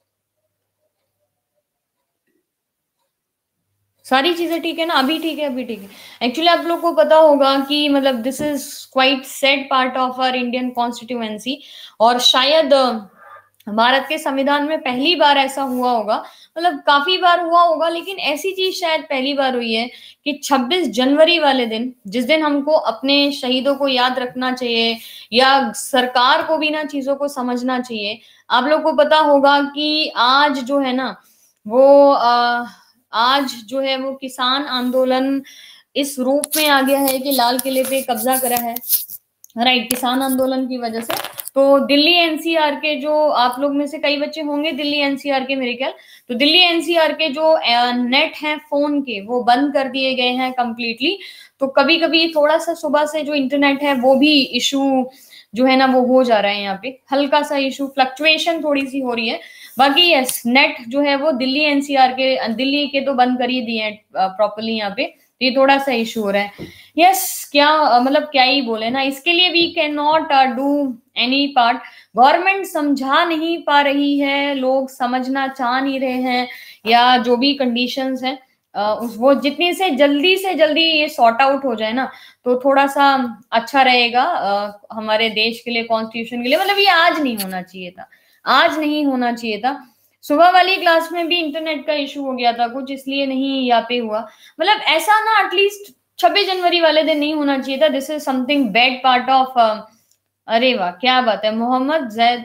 सारी चीजें ठीक है ना? अभी ठीक है, अभी ठीक है। एक्चुअली आप लोग को पता होगा कि मतलब this is quite sad part of our Indian constituency, और शायद भारत के संविधान में पहली बार ऐसा हुआ होगा, मतलब काफी बार हुआ होगा लेकिन ऐसी चीज शायद पहली बार हुई है कि 26 जनवरी वाले दिन, जिस दिन हमको अपने शहीदों को याद रखना चाहिए या सरकार को भी ना चीजों को समझना चाहिए। आप लोग को पता होगा कि आज जो है ना वो आज जो है वो किसान आंदोलन इस रूप में आ गया है कि लाल किले पे कब्जा करा है, राइट, किसान आंदोलन की वजह से। तो दिल्ली एनसीआर के जो आप लोग में से कई बच्चे होंगे दिल्ली एनसीआर के मेरे ख्याल, तो दिल्ली एनसीआर के जो नेट हैं फोन के वो बंद कर दिए गए हैं कंप्लीटली। तो कभी कभी थोड़ा सा सुबह से जो इंटरनेट है वो भी इशू जो है ना वो हो जा रहा है, यहाँ पे हल्का सा इशू, फ्लक्चुएशन थोड़ी सी हो रही है। बाकी यस, नेट जो है वो दिल्ली एनसीआर के, दिल्ली के तो बंद कर ही दिए हैं प्रॉपरली यहाँ पे, ये थोड़ा सा इशू हो रहा है। यस, क्या मतलब क्या ही बोले ना, इसके लिए we can not do any part. Government समझा नहीं पा रही है, लोग समझना चाह नहीं रहे हैं, या जो भी कंडीशंस हैं वो जितनी से जल्दी ये सॉर्ट आउट हो जाए ना तो थोड़ा सा अच्छा रहेगा हमारे देश के लिए, कॉन्स्टिट्यूशन के लिए। मतलब ये आज नहीं होना चाहिए था, आज नहीं होना चाहिए था। सुबह वाली क्लास में भी इंटरनेट का इशू हो गया था कुछ, इसलिए नहीं यहाँ पे हुआ। मतलब ऐसा ना एटलीस्ट 26 जनवरी वाले दिन नहीं होना चाहिए था। This is something bad part of, अरे वाह क्या बात है, Mohammed Zaid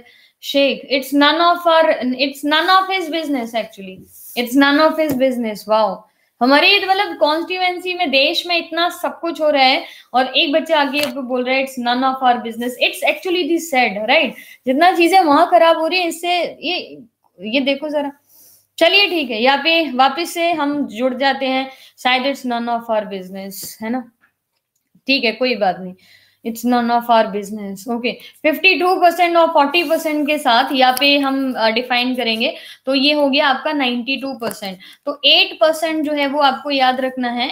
Shaikh, it's none of his business actually. It's none of his business. Wow, हमारे मतलब कॉन्स्टिट्यूएंसी में, देश में इतना सब कुछ हो रहा है और एक बच्चा आगे बोल रहा है it's none of our business. It's actually this sad, right? जितना चीजें वहां खराब हो रही है इससे ये देखो जरा. चलिए ठीक है, यहाँ पे वापस से हम जुड़ जाते हैं. शायद it's none of our business, है ना? ठीक है, कोई बात नहीं. It's none of our business. Okay, 52% और 40% के साथ यहाँ पे हम डिफाइन करेंगे. तो ये हो गया आपका 92%. तो 8% जो है वो आपको याद रखना है.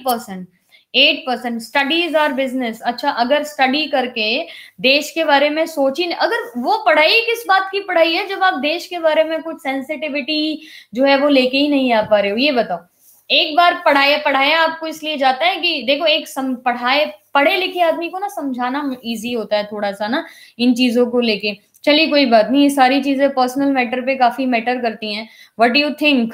8% स्टडीज आर बिजनेस. अच्छा, अगर स्टडी करके देश के बारे में सोच ही, अगर वो पढ़ाई किस बात की पढ़ाई है जब आप देश के बारे में कुछ सेंसिटिविटी जो है वो लेके ही नहीं आ पा रहे हो, ये बताओ. एक बार पढ़ाया आपको इसलिए जाता है कि देखो, एक पढ़े लिखे आदमी को ना समझाना इजी होता है थोड़ा सा ना, इन चीजों को लेके. चलिए कोई बात नहीं, ये सारी चीजें पर्सनल मैटर पे काफी मैटर करती हैं. What do you think?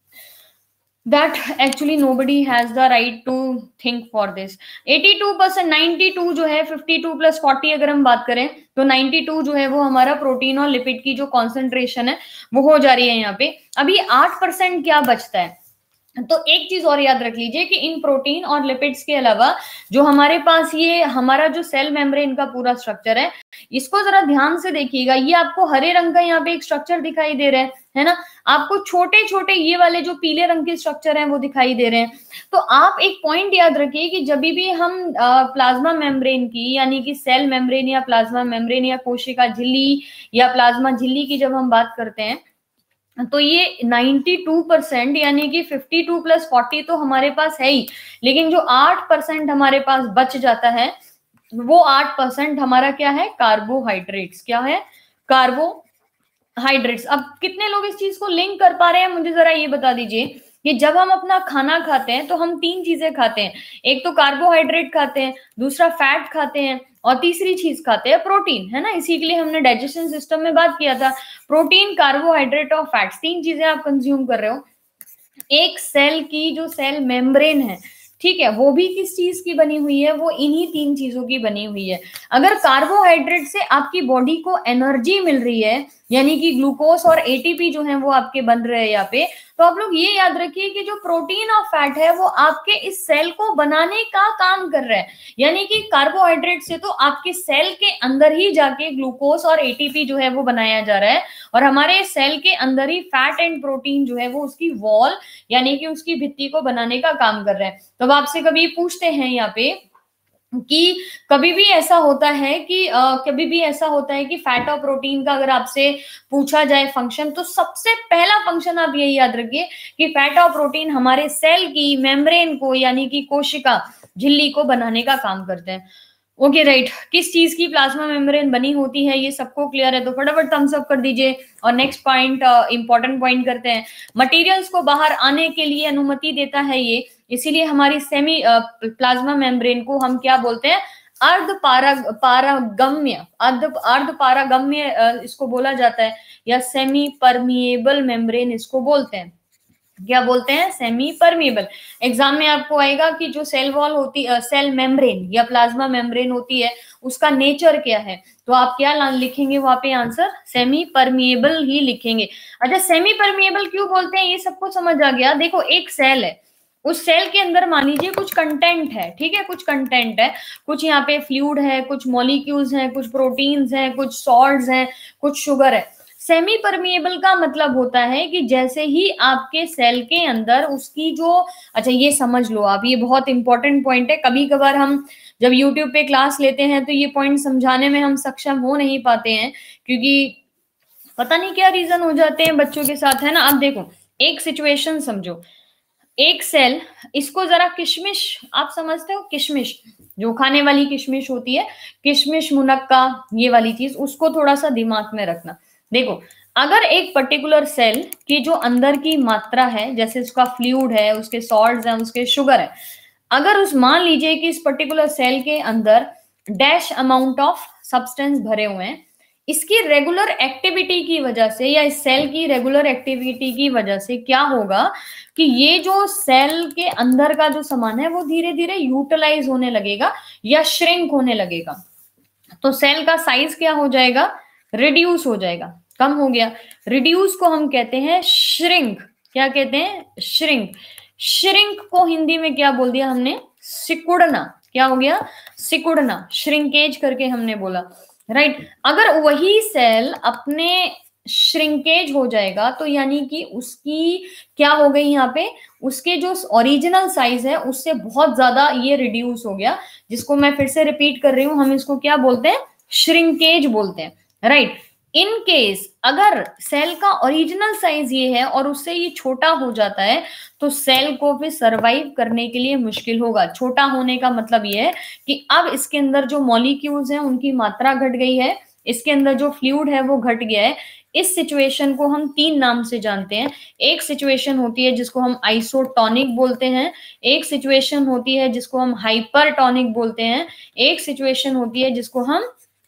That actually nobody has the right to think for this. 82%, 92 जो है, 52 प्लस 40 अगर हम बात करें तो 92 जो है वो हमारा प्रोटीन और लिपिड की जो कॉन्सेंट्रेशन है वो हो जा रही है यहाँ पे. अभी 8% क्या बचता है? तो एक चीज और याद रख लीजिए कि इन प्रोटीन और लिपिड्स के अलावा जो हमारे पास ये हमारा जो सेल मेम्ब्रेन का पूरा स्ट्रक्चर है, इसको जरा ध्यान से देखिएगा. ये आपको हरे रंग का यहाँ पे एक स्ट्रक्चर दिखाई दे रहा है ना? आपको छोटे छोटे ये वाले जो पीले रंग के स्ट्रक्चर हैं वो दिखाई दे रहे हैं. तो आप एक पॉइंट याद रखिए कि जब भी हम प्लाज्मा मेम्ब्रेन की, यानी कि सेल मेम्ब्रेन या प्लाज्मा मेम्ब्रेन या कोशिका झिल्ली या प्लाज्मा झिल्ली की जब हम बात करते हैं, तो ये 92% यानी कि 52 प्लस 40 तो हमारे पास है ही, लेकिन जो 8% हमारे पास बच जाता है वो 8% हमारा क्या है? कार्बोहाइड्रेट्स. क्या है? कार्बोहाइड्रेट्स. अब कितने लोग इस चीज को लिंक कर पा रहे हैं, मुझे जरा ये बता दीजिए कि जब हम अपना खाना खाते हैं तो हम 3 चीजें खाते हैं. एक तो कार्बोहाइड्रेट खाते हैं, दूसरा फैट खाते हैं और तीसरी चीज खाते हैं प्रोटीन, है ना? इसी के लिए हमने डाइजेशन सिस्टम में बात किया था. प्रोटीन, कार्बोहाइड्रेट और फैट्स, 3 चीजें आप कंज्यूम कर रहे हो. एक सेल की जो सेल मेम्ब्रेन है, ठीक है, वो भी किस चीज की बनी हुई है? वो इन्हीं 3 चीजों की बनी हुई है. अगर कार्बोहाइड्रेट से आपकी बॉडी को एनर्जी मिल रही है, यानी कि ग्लूकोज और एटीपी जो है वो आपके बन रहे हैं यहाँ पे, तो आप लोग ये याद रखिए कि जो प्रोटीन और फैट है वो आपके इस सेल को बनाने का काम कर रहा है. यानी कि कार्बोहाइड्रेट से तो आपके सेल के अंदर ही जाके ग्लूकोज और एटीपी जो है वो बनाया जा रहा है, और हमारे सेल के अंदर ही फैट एंड प्रोटीन जो है वो उसकी वॉल यानी कि उसकी भित्ति को बनाने का काम कर रहे हैं. तो आपसे कभी पूछते हैं यहाँ पे कि कभी भी ऐसा होता है कि फैट और प्रोटीन का अगर आपसे पूछा जाए फंक्शन, तो सबसे पहला फंक्शन आप यही याद रखिए कि फैट और प्रोटीन हमारे सेल की मेम्ब्रेन को यानी कि कोशिका झिल्ली को बनाने का काम करते हैं. Okay right. किस चीज की प्लाज्मा मेम्ब्रेन बनी होती है ये सबको क्लियर है? तो फटाफट थम्स अप कर दीजिए. और नेक्स्ट पॉइंट, इंपॉर्टेंट पॉइंट करते हैं. मटेरियल्स को बाहर आने के लिए अनुमति देता है ये, इसीलिए हमारी सेमी प्लाज्मा मेम्ब्रेन को हम क्या बोलते हैं? अर्ध पारागम्य इसको बोला जाता है, या सेमी परमिएबल मेम्ब्रेन इसको बोलते हैं. क्या बोलते हैं? Semi permeable. एग्जाम में आपको आएगा कि जो सेल वॉल होती सेल मेम्ब्रेन या प्लाज्मा मेम्ब्रेन होती है उसका नेचर क्या है, तो आप क्या लिखेंगे वहां पे आंसर? सेमी परमिएबल ही लिखेंगे. अच्छा, सेमी परमिएबल क्यों बोलते हैं ये सबको समझ आ गया? देखो, एक सेल है, उस सेल के अंदर मान लीजिए कुछ कंटेंट है, ठीक है, कुछ कंटेंट है, कुछ यहाँ पे फ्लूइड है, कुछ मॉलिक्यूल्स हैं, कुछ प्रोटीन्स हैं, कुछ सॉल्ट्स हैं, कुछ शुगर है. सेमी परमिएबल का मतलब होता है कि जैसे ही आपके सेल के अंदर उसकी जो, अच्छा ये समझ लो आप, ये बहुत इंपॉर्टेंट पॉइंट है. कभी कभार हम जब यूट्यूब पे क्लास लेते हैं तो ये पॉइंट समझाने में हम सक्षम हो नहीं पाते हैं, क्योंकि पता नहीं क्या रीजन हो जाते हैं बच्चों के साथ, है ना? अब देखो, एक सिचुएशन समझो. एक सेल, इसको जरा किशमिश, आप समझते हो किशमिश, जो खाने वाली किशमिश होती है, किशमिश, मुनक्का, ये वाली चीज, उसको थोड़ा सा दिमाग में रखना. देखो, अगर एक पर्टिकुलर सेल की जो अंदर की मात्रा है, जैसे उसका फ्लूइड है, उसके सॉल्ट्स हैं, उसके शुगर है, अगर उस मान लीजिए कि इस पर्टिकुलर सेल के अंदर डैश अमाउंट ऑफ सब्सटेंस भरे हुए हैं, इसकी रेगुलर एक्टिविटी की वजह से या इस सेल की रेगुलर एक्टिविटी की वजह से क्या होगा कि ये जो सेल के अंदर का जो सामान है वो धीरे धीरे यूटिलाइज होने लगेगा या श्रिंक होने लगेगा. तो सेल का साइज क्या हो जाएगा? रिड्यूस हो जाएगा, कम हो गया। रिड्यूस को हम कहते हैं श्रिंक। क्या कहते हैं? श्रिंक। श्रिंक को हिंदी में क्या बोल दिया हमने? सिकुड़ना। क्या हो गया? सिकुड़ना, श्रिंकेज करके हमने बोला, राइट। अगर वही सेल अपने श्रिंकेज हो जाएगा तो यानी कि उसकी क्या हो गई, यहाँ पे उसके जो ओरिजिनल साइज है उससे बहुत ज्यादा ये रिड्यूस हो गया, जिसको मैं फिर से रिपीट कर रही हूं, हम इसको क्या बोलते हैं? श्रिंकेज बोलते हैं, राइट। इन केस अगर सेल का ओरिजिनल साइज ये है और उससे ये छोटा हो जाता है तो सेल को फिर सरवाइव करने के लिए मुश्किल होगा। छोटा होने का मतलब ये है कि अब इसके अंदर जो मॉलिक्यूल्स हैं उनकी मात्रा घट गई है, इसके अंदर जो फ्लूइड है वो घट गया है। इस सिचुएशन को हम 3 नाम से जानते हैं। एक सिचुएशन होती है जिसको हम आइसोटोनिक बोलते हैं, एक सिचुएशन होती है जिसको हम हाइपरटोनिक बोलते हैं, एक सिचुएशन होती है जिसको हम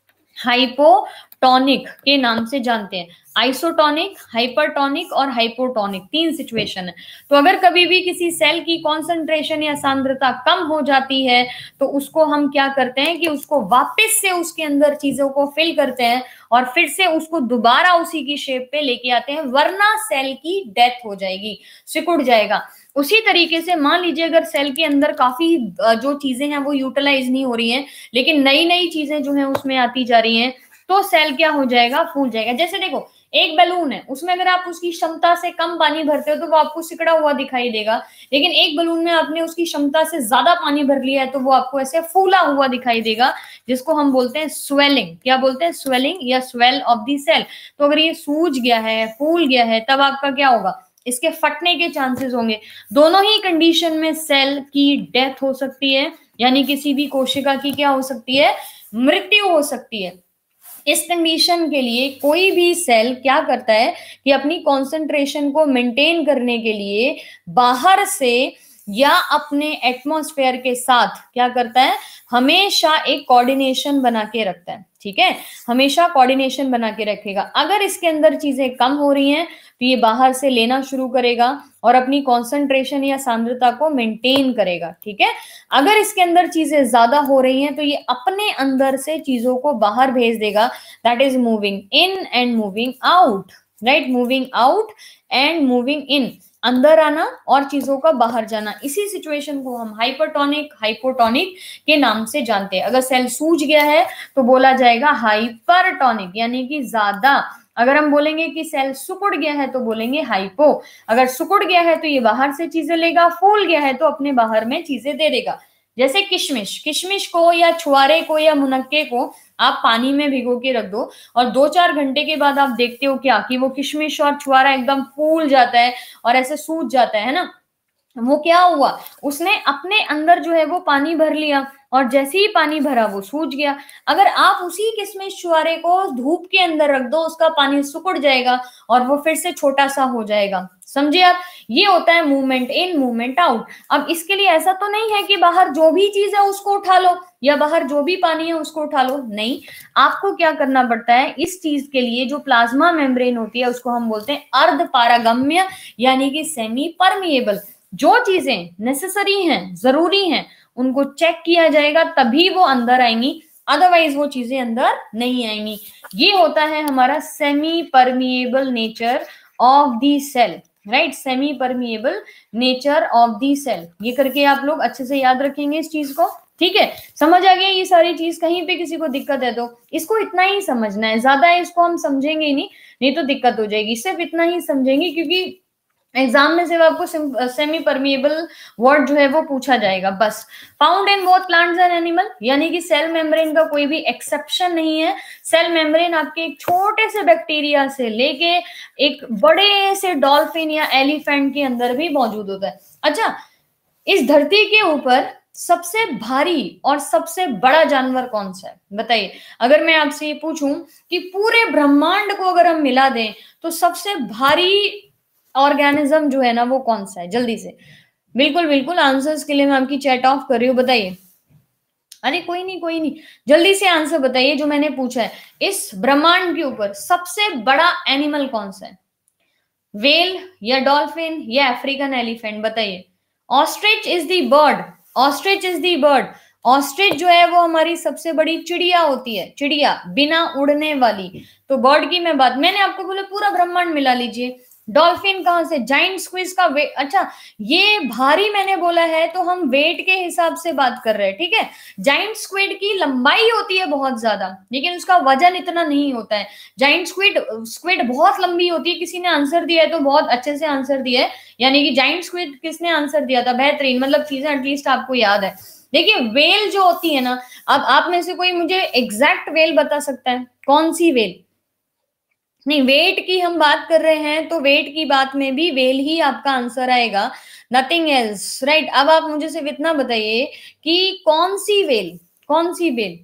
हाइपोटोनिक के नाम से जानते हैं। आइसोटोनिक, हाइपरटोनिक और हाइपोटोनिक 3 सिचुएशन है। तो अगर कभी भी किसी सेल की कॉन्सेंट्रेशन या सांद्रता कम हो जाती है तो उसको हम क्या करते हैं कि उसको वापस से उसके अंदर चीजों को फिल करते हैं और फिर से उसको दोबारा उसी की शेप पे लेके आते हैं, वरना सेल की डेथ हो जाएगी, सिकुड़ जाएगा। उसी तरीके से मान लीजिए अगर सेल के अंदर काफी जो चीजें हैं वो यूटिलाइज नहीं हो रही हैं, लेकिन नई नई चीजें जो हैं उसमें आती जा रही हैं, तो सेल क्या हो जाएगा? फूल जाएगा। जैसे देखो, एक बैलून है, उसमें अगर आप उसकी क्षमता से कम पानी भरते हो तो वो आपको सिकड़ा हुआ दिखाई देगा, लेकिन एक बैलून में आपने उसकी क्षमता से ज्यादा पानी भर लिया है तो वो आपको ऐसे फूला हुआ दिखाई देगा, जिसको हम बोलते हैं स्वेलिंग। क्या बोलते हैं? स्वेलिंग या स्वेल ऑफ द सेल। तो अगर ये सूज गया है, फूल गया है, तब आपका क्या होगा? इसके फटने के चांसेस होंगे। दोनों ही कंडीशन में सेल की डेथ हो सकती है, यानी किसी भी कोशिका की क्या हो सकती है? मृत्यु हो सकती है। इस कंडीशन के लिए कोई भी सेल क्या करता है कि अपनी कॉन्सेंट्रेशन को मेंटेन करने के लिए बाहर से या अपने एटमॉस्फेयर के साथ क्या करता है? हमेशा एक कोऑर्डिनेशन बना के रखता है, ठीक है, हमेशा कोऑर्डिनेशन बना के रखेगा। अगर इसके अंदर चीजें कम हो रही हैं तो ये बाहर से लेना शुरू करेगा और अपनी कॉन्सेंट्रेशन या सांद्रता को मेंटेन करेगा, ठीक है। अगर इसके अंदर चीजें ज्यादा हो रही हैं तो ये अपने अंदर से चीजों को बाहर भेज देगा, that is moving in and moving out, right, moving out and moving in, अंदर आना और चीजों का बाहर जाना। इसी सिचुएशन को हम हाइपरटोनिक, हाइपोटोनिक के नाम से जानते हैं। अगर सेल सूज गया है तो बोला जाएगा हाइपरटोनिक, यानी कि ज्यादा। अगर हम बोलेंगे कि सेल सिकुड़ गया है तो बोलेंगे हाइपो। अगर सिकुड़ गया है तो ये बाहर से चीजें लेगा, फूल गया है तो अपने बाहर में चीजें दे देगा। जैसे किशमिश, किशमिश को या छुआरे को या मुनक्के को आप पानी में भिगो के रख दो और 2-4 घंटे के बाद आप देखते हो क्या कि वो किशमिश और छुआरा एकदम फूल जाता है और ऐसे सूज जाता है ना। वो क्या हुआ? उसने अपने अंदर जो है वो पानी भर लिया और जैसे ही पानी भरा वो सूज गया। अगर आप उसी किशमिश छुआरे को धूप के अंदर रख दो, उसका पानी सिकुड़ जाएगा और वो फिर से छोटा सा हो जाएगा। समझे आप? ये होता है मूवमेंट इन, मूवमेंट आउट। अब इसके लिए ऐसा तो नहीं है कि बाहर जो भी चीज है उसको उठा लो या बाहर जो भी पानी है उसको उठा लो, नहीं। आपको क्या करना पड़ता है? इस चीज के लिए जो प्लाज्मा मेम्ब्रेन होती है उसको हम बोलते हैं अर्ध पारगम्य, यानी कि सेमी परमिएबल। जो चीजें नेसेसरी हैं, जरूरी हैं, उनको चेक किया जाएगा तभी वो अंदर आएंगी, अदरवाइज वो चीजें अंदर नहीं आएंगी। ये होता है हमारा semipermeable nature of the cell, right, semipermeable nature of the cell. ये करके आप लोग अच्छे से याद रखेंगे इस चीज को, ठीक है। समझ आ गया ये सारी चीज? कहीं पे किसी को दिक्कत है तो इसको इतना ही समझना है, ज्यादा है इसको हम समझेंगे ही नहीं तो दिक्कत हो जाएगी। सिर्फ इतना ही समझेंगे क्योंकि एग्जाम में सिर्फ आपको सेमी परमिएबल वर्ड जो है वो पूछा जाएगा बस। Found in both plants and animal, यानी कि सेल मेम्ब्रेन का कोई भी एक्सेप्शन नहीं है। सेल मेम्ब्रेन आपके एक छोटे से बैक्टीरिया से लेके एक बड़े से डॉल्फिन या एलिफेंट के अंदर भी मौजूद होता है। अच्छा, इस धरती के ऊपर सबसे भारी और सबसे बड़ा जानवर कौन सा है बताइए? अगर मैं आपसे ये पूछूं कि पूरे ब्रह्मांड को अगर हम मिला दें तो सबसे भारी ऑर्गेनिज्म जो है ना वो कौन सा है? जल्दी से, बिल्कुल बिल्कुल, आंसर्स के लिए मैं आपकी चैट ऑफ कर रही हूँ, बताइए। अरे कोई नहीं, जल्दी से आंसर बताइए जो मैंने पूछा है। इस ब्रह्मांड के ऊपर सबसे बड़ा एनिमल कौन सा है? वेल या डॉल्फिन या अफ्रीकन एलिफेंट? बताइए। Ostrich is the bird, ostrich is the bird. Ostrich जो है वो हमारी सबसे बड़ी चिड़िया होती है, चिड़िया बिना उड़ने वाली। तो बर्ड की मैं बात, मैंने आपको बोला पूरा ब्रह्मांड मिला लीजिए। डॉल्फिन कहां से, जाइंट स्क्विज का वेट, अच्छा ये भारी मैंने बोला है तो हम वेट के हिसाब से बात कर रहे हैं, ठीक है। जाइंट स्क्विड की लंबाई होती है बहुत ज्यादा, लेकिन उसका वजन इतना नहीं होता है। जाइंट स्क्विड स्क्विड बहुत लंबी होती है। किसी ने आंसर दिया है तो बहुत अच्छे से आंसर दिया है, यानी कि जाइंट स्क्विड किसने आंसर दिया था, बेहतरीन, मतलब चीजें एटलीस्ट आपको याद है। देखिए वेल जो होती है ना, अब आप में से कोई मुझे एग्जैक्ट वेल बता सकता है, कौन सी वेल? नहीं, वेट की हम बात कर रहे हैं तो वेट की बात में भी वेल ही आपका आंसर आएगा, नथिंग एल्स, राइट। अब आप मुझे सिर्फ इतना बताइए कि कौन सी वेल, कौन सी वेल?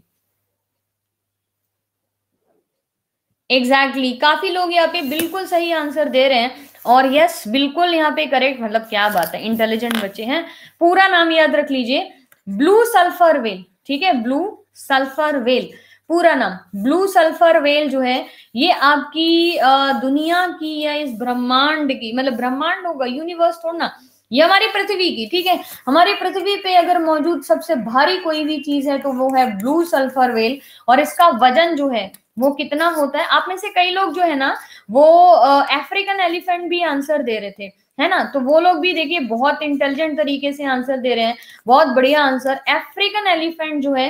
एग्जैक्टली काफी लोग यहाँ पे बिल्कुल सही आंसर दे रहे हैं, और यस बिल्कुल यहाँ पे करेक्ट, मतलब क्या बात है, इंटेलिजेंट बच्चे हैं। पूरा नाम याद रख लीजिए, ब्लू सल्फर वेल, ठीक है, ब्लू सल्फर वेल, पूरा नाम ब्लू सल्फर वेल जो है ये आपकी दुनिया की या इस ब्रह्मांड की, मतलब ब्रह्मांड होगा यूनिवर्स थोड़ा ना, ये हमारी पृथ्वी की, ठीक है, हमारी पृथ्वी पे अगर मौजूद सबसे भारी कोई भी चीज है तो वो है ब्लू सल्फर वेल। और इसका वजन जो है वो कितना होता है, आप में से कई लोग जो है ना वो अफ्रीकन एलिफेंट भी आंसर दे रहे थे, है ना, तो वो लोग भी देखिए बहुत इंटेलिजेंट तरीके से आंसर दे रहे हैं, बहुत बढ़िया आंसर। अफ्रीकन एलिफेंट जो है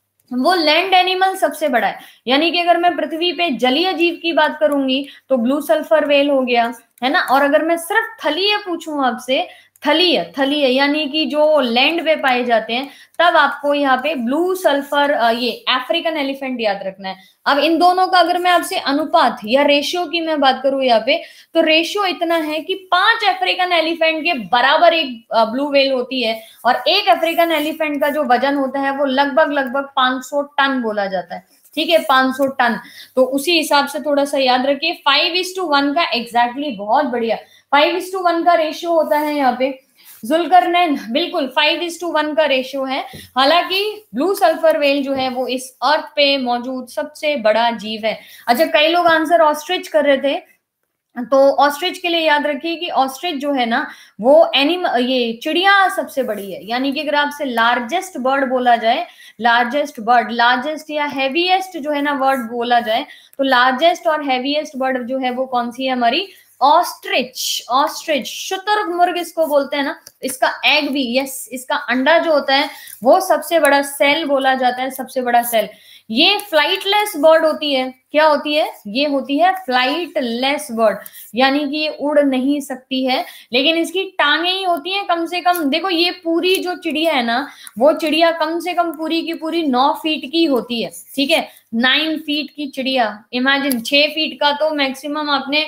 वो लैंड एनिमल सबसे बड़ा है, यानी कि अगर मैं पृथ्वी पे जलीय जीव की बात करूंगी तो ब्लू सल्फर वेल हो गया, है ना। और अगर मैं सिर्फ थलीय पूछूं आपसे, थलीय थलीय यानी कि जो लैंड पे पाए जाते हैं, तब आपको यहाँ पे ब्लू सल्फर ये अफ्रीकन एलिफेंट याद रखना है। अब इन दोनों का अगर मैं आपसे अनुपात या रेशियो की मैं बात करूं यहाँ पे, तो रेशियो इतना है कि 5 अफ्रीकन एलिफेंट के बराबर एक ब्लू वेल होती है, और एक अफ्रीकन एलिफेंट का जो वजन होता है वो लगभग लगभग 500 टन बोला जाता है, ठीक है, 500 टन। तो उसी हिसाब से थोड़ा सा याद रखिए, 5:1 का एग्जैक्टली, बहुत बढ़िया, 5:1 का रेशियो होता है यहाँ पे। जुलकरनैन बिल्कुल 5:1 का रेशियो है। हालांकि ब्लू सल्फर वेल जो है वो इस अर्थ पे मौजूद सबसे बड़ा जीव है। अच्छा, कई लोग आंसर ऑस्ट्रिच कर रहे थे, तो ऑस्ट्रिच के लिए याद रखिए कि ऑस्ट्रिच जो है ना वो ये चिड़िया सबसे बड़ी है, यानी कि अगर आपसे लार्जेस्ट बर्ड बोला जाए, लार्जेस्ट बर्ड, लार्जेस्ट या हैवीएस्ट जो है ना वर्ड बोला जाए, तो लार्जेस्ट और हैवीएस्ट बर्ड जो है वो कौन सी है हमारी, ऑस्ट्रिच। ऑस्ट्रिच शुतुरमुर्ग इसको बोलते हैं ना, इसका एग भी, यस, इसका अंडा जो होता है वो सबसे बड़ा सेल बोला जाता है, सबसे बड़ा सेल। ये फ्लाइटलेस बर्ड होती है, क्या होती है, ये होती है फ्लाइटलेस बर्ड, यानी कि ये उड़ नहीं सकती है, लेकिन इसकी टांगे ही होती हैं कम से कम, देखो ये पूरी जो चिड़िया है ना, वो चिड़िया कम से कम पूरी की पूरी 9 फीट की होती है, ठीक है, 9 फीट की चिड़िया। इमेजिन 6 फीट का तो मैक्सिमम आपने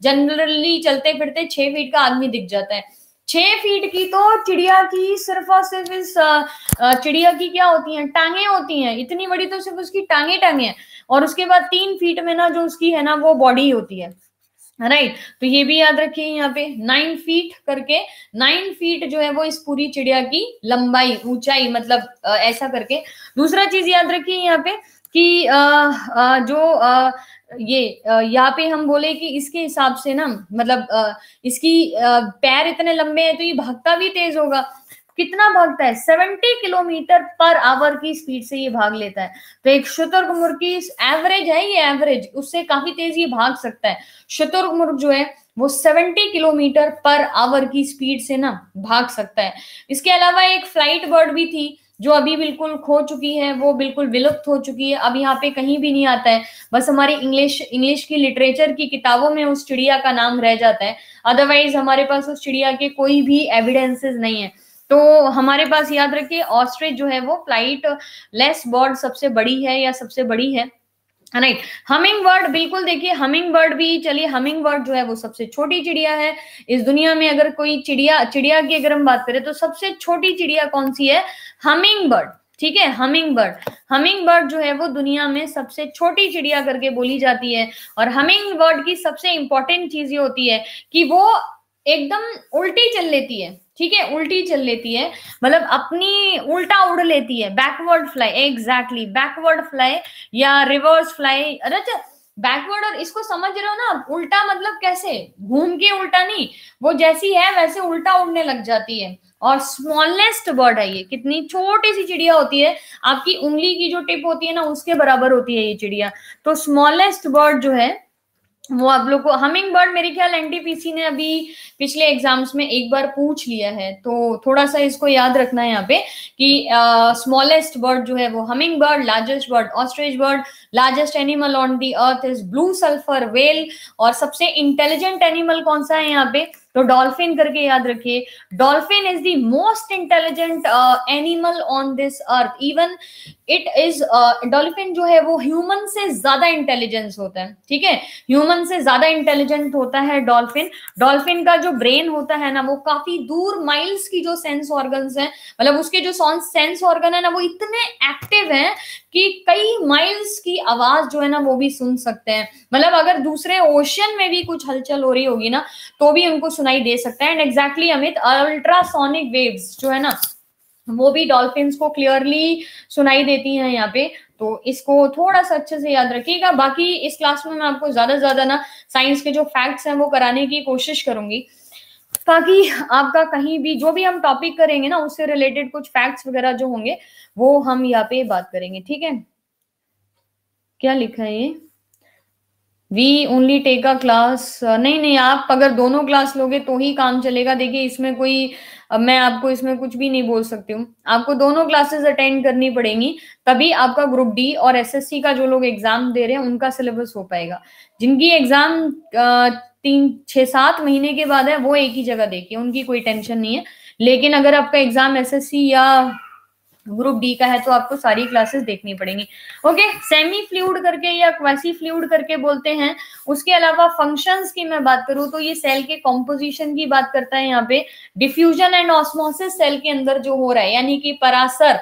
जनरली चलते फिरते 6 फीट का आदमी दिख जाता है, 6 फीट की तो चिड़िया की सिर्फ और सिर्फ इस चिड़िया की क्या होती हैं, टांगे होती हैं, इतनी बड़ी तो सिर्फ उसकी टांगे टांगे हैं, और उसके बाद 3 फीट में ना जो उसकी है ना वो बॉडी होती है, राइट। तो ये भी याद रखिए यहाँ पे 9 फीट करके, 9 फीट जो है वो इस पूरी चिड़िया की लंबाई, ऊंचाई, मतलब ऐसा करके। दूसरा चीज याद रखिए यहाँ पे कि यहाँ पे हम बोले कि इसके हिसाब से ना, मतलब इसकी पैर इतने लंबे हैं तो ये भागता भी तेज होगा, कितना भागता है, 70 किलोमीटर पर आवर की स्पीड से ये भाग लेता है। तो एक शुतुरमुर्ग की एवरेज है, ये एवरेज, उससे काफी तेज ये भाग सकता है। शुतुरमुर्ग जो है वो 70 किलोमीटर पर आवर की स्पीड से ना भाग सकता है। इसके अलावा एक फ्लाइट बर्ड भी थी जो अभी बिल्कुल खो चुकी है, वो बिल्कुल विलुप्त हो चुकी है, अब यहाँ पे कहीं भी नहीं आता है, बस हमारी इंग्लिश की लिटरेचर की किताबों में उस चिड़िया का नाम रह जाता है, अदरवाइज हमारे पास उस चिड़िया के कोई भी एविडेंसेस नहीं है। तो हमारे पास याद रखिए ऑस्ट्रिच जो है वो फ्लाइट लेस बर्ड सबसे बड़ी है या सबसे बड़ी है, राइट। हमिंग बर्ड, बिल्कुल देखिए हमिंग बर्ड भी, चलिए हमिंग बर्ड जो है वो सबसे छोटी चिड़िया है इस दुनिया में। अगर कोई चिड़िया की अगर हम बात करें तो सबसे छोटी चिड़िया कौन सी है, हमिंग बर्ड, ठीक है, हमिंग बर्ड। हमिंग बर्ड जो है वो दुनिया में सबसे छोटी चिड़िया करके बोली जाती है। और हमिंग बर्ड की सबसे इंपॉर्टेंट चीज ये होती है कि वो एकदम उल्टी चल लेती है, ठीक है, उल्टी चल लेती है, मतलब अपनी उल्टा उड़ लेती है, backward fly, exactly backward fly या रिवर्स फ्लाई। अच्छा, बैकवर्ड, और इसको समझ रहे हो ना आप, उल्टा मतलब कैसे, घूम के उल्टा नहीं, वो जैसी है वैसे उल्टा उड़ने लग जाती है। और स्मॉलेस्ट बर्ड है ये, कितनी छोटी सी चिड़िया होती है, आपकी उंगली की जो टिप होती है ना उसके बराबर होती है ये चिड़िया। तो स्मॉलेस्ट बर्ड जो है वो आप लोग को, हमिंग बर्ड मेरे ख्याल एनटीपीसी ने अभी पिछले एग्जाम्स में एक बार पूछ लिया है, तो थोड़ा सा इसको याद रखना है यहाँ पे कि स्मॉलेस्ट बर्ड जो है वो hummingbird, largest bird ostrich bird, largest animal on the earth is blue sulphur whale, और सबसे इंटेलिजेंट एनिमल कौन सा है यहाँ पे, तो डॉल्फिन करके याद रखिए। Dolphin is the most intelligent animal on this earth, even it is, dolphin जो है वो ह्यूमन से ज्यादा इंटेलिजेंस होता है, ठीक है, ह्यूमन से ज्यादा इंटेलिजेंट होता है डॉल्फिन। डॉल्फिन का जो ब्रेन होता है ना वो काफी दूर माइल्स की जो सेंस ऑर्गन्स हैं, मतलब उसके जो सेंस ऑर्गन है ना वो इतने एक्टिव हैं कि कई माइल्स की आवाज जो है ना वो भी सुन सकते हैं, मतलब अगर दूसरे ओशियन में भी कुछ हलचल हो रही होगी ना तो भी उनको सुनाई दे सकता है। And exactly Amit, ultrasonic waves जो है ना वो भी डॉल्फिन्स को क्लियरली सुनाई देती हैं यहाँ पे, तो इसको थोड़ा सा अच्छे से याद रखिएगा। बाकी इस क्लास में मैं आपको ज्यादा से ज्यादा ना साइंस के जो फैक्ट्स हैं वो कराने की कोशिश करूंगी, ताकि आपका कहीं भी जो भी हम टॉपिक करेंगे ना उससे रिलेटेड कुछ फैक्ट्स वगैरह जो होंगे वो हम यहाँ पे बात करेंगे, ठीक है। क्या लिखा है ये, we only take a class, नहीं नहीं, आप अगर दोनों क्लास लोगे तो ही काम चलेगा। देखिए इसमें कोई, मैं आपको इसमें कुछ भी नहीं बोल सकती हूँ, आपको दोनों क्लासेस अटेंड करनी पड़ेंगी, तभी आपका ग्रुप डी और एसएससी का जो लोग एग्जाम दे रहे हैं उनका सिलेबस हो पाएगा। जिनकी एग्जाम 3-6-7 महीने के बाद है वो एक ही जगह देखिए, उनकी कोई टेंशन नहीं है। लेकिन अगर आपका एग्जाम एसएससी या ग्रुप डी का है तो आपको सारी क्लासेस देखनी पड़ेंगी। ओके, सेमी फ्लूइड करके या क्वासी फ्लूइड करके बोलते हैं। उसके अलावा फंक्शंस की मैं बात करूं तो ये सेल के कॉम्पोजिशन की बात करता है यहाँ पे। डिफ्यूजन एंड ऑस्मोसिस सेल के अंदर जो हो रहा है, यानी कि परासर,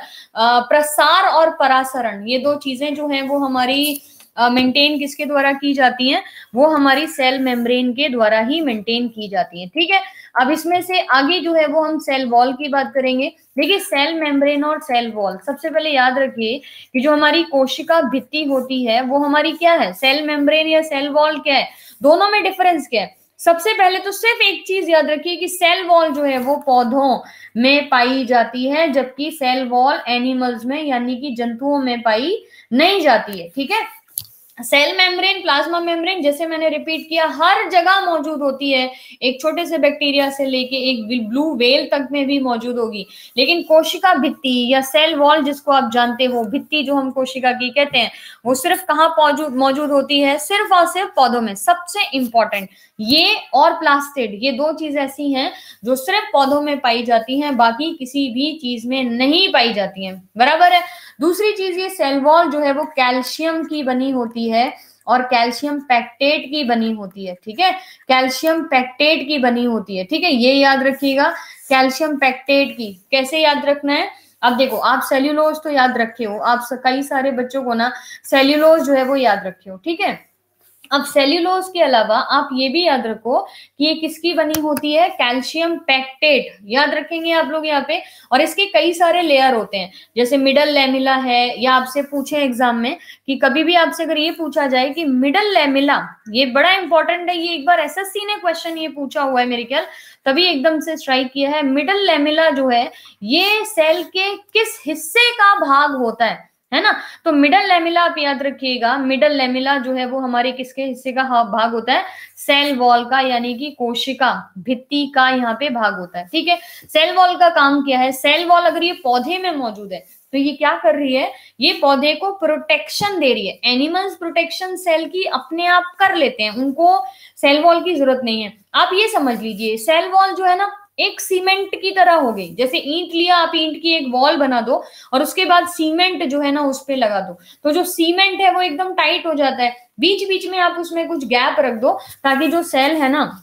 प्रसार और परासरण, ये दो चीजें जो हैं वो हमारी मेंटेन किसके द्वारा की जाती हैं, वो हमारी सेल मेम्ब्रेन के द्वारा ही मेंटेन की जाती है, ठीक है। अब इसमें से आगे जो है वो हम सेल वॉल की बात करेंगे। देखिए सेल मेम्ब्रेन और सेल वॉल, सबसे पहले याद रखिए कि जो हमारी कोशिका भित्ति होती है वो हमारी क्या है, सेल मेम्ब्रेन या सेल वॉल क्या है, दोनों में डिफरेंस क्या है। सबसे पहले तो सिर्फ एक चीज याद रखिए कि सेल वॉल जो है वो पौधों में पाई जाती है, जबकि सेल वॉल एनिमल्स में यानी कि जंतुओं में पाई नहीं जाती है, ठीक है। सेल मेम्ब्रेन, प्लाज्मा मेम्ब्रेन, जैसे मैंने रिपीट किया, हर जगह मौजूद होती है, एक छोटे से बैक्टीरिया से लेके एक ब्लू व्हेल तक में भी मौजूद होगी। लेकिन कोशिका भित्ति या सेल वॉल जिसको आप जानते हो, भित्ति जो हम कोशिका की कहते हैं, वो सिर्फ कहाँ मौजूद होती है, सिर्फ और सिर्फ पौधों में। सबसे इंपॉर्टेंट ये और प्लास्टिड, ये दो चीज ऐसी हैं जो सिर्फ पौधों में पाई जाती हैं, बाकी किसी भी चीज में नहीं पाई जाती हैं, बराबर है। दूसरी चीज, ये सेल वॉल जो है वो कैल्शियम की बनी होती है और कैल्शियम पैक्टेट की बनी होती है, ठीक है, कैल्शियम पैक्टेट की बनी होती है, ठीक है, ये याद रखिएगा। कैल्शियम पैक्टेट की कैसे याद रखना है, अब देखो आप सेल्यूलोज तो याद रखे हो, आप कई सारे बच्चों को ना सेल्यूलोज जो है वो याद रखे हो, ठीक है। अब सेल्यूलोज के अलावा आप ये भी याद रखो कि ये किसकी बनी होती है, कैल्शियम पैक्टेट, याद रखेंगे आप लोग यहाँ पे। और इसके कई सारे लेयर होते हैं, जैसे मिडल लेमिला है, या आपसे पूछे एग्जाम में कि कभी भी आपसे अगर ये पूछा जाए कि मिडल लेमिला, ये बड़ा इंपॉर्टेंट है, ये एक बार एसएससी ने क्वेश्चन ये पूछा हुआ है मेरे ख्याल, तभी एकदम से स्ट्राइक किया है। मिडल लेमिला जो है ये सेल के किस हिस्से का भाग होता है ना। तो मिडल लेमिला आप याद रखिएगा, मिडल लेमिला जो है वो हमारे किसके हिस्से का भाग होता है, सेल वॉल का, यानी कि कोशिका भित्ति का यहाँ पे भाग होता है, ठीक है। सेल वॉल का काम क्या है, सेल वॉल अगर ये पौधे में मौजूद है तो ये क्या कर रही है, ये पौधे को प्रोटेक्शन दे रही है। एनिमल्स प्रोटेक्शन सेल की अपने आप कर लेते हैं, उनको सेल वॉल की जरूरत नहीं है। आप ये समझ लीजिए सेल वॉल जो है ना एक सीमेंट की तरह हो गई, जैसे ईंट लिया, आप ईंट की एक वॉल बना दो और उसके बाद सीमेंट जो है ना उस पे लगा दो, तो जो सीमेंट है वो एकदम टाइट हो जाता है। बीच बीच में आप उसमें कुछ गैप रख दो ताकि जो सेल है ना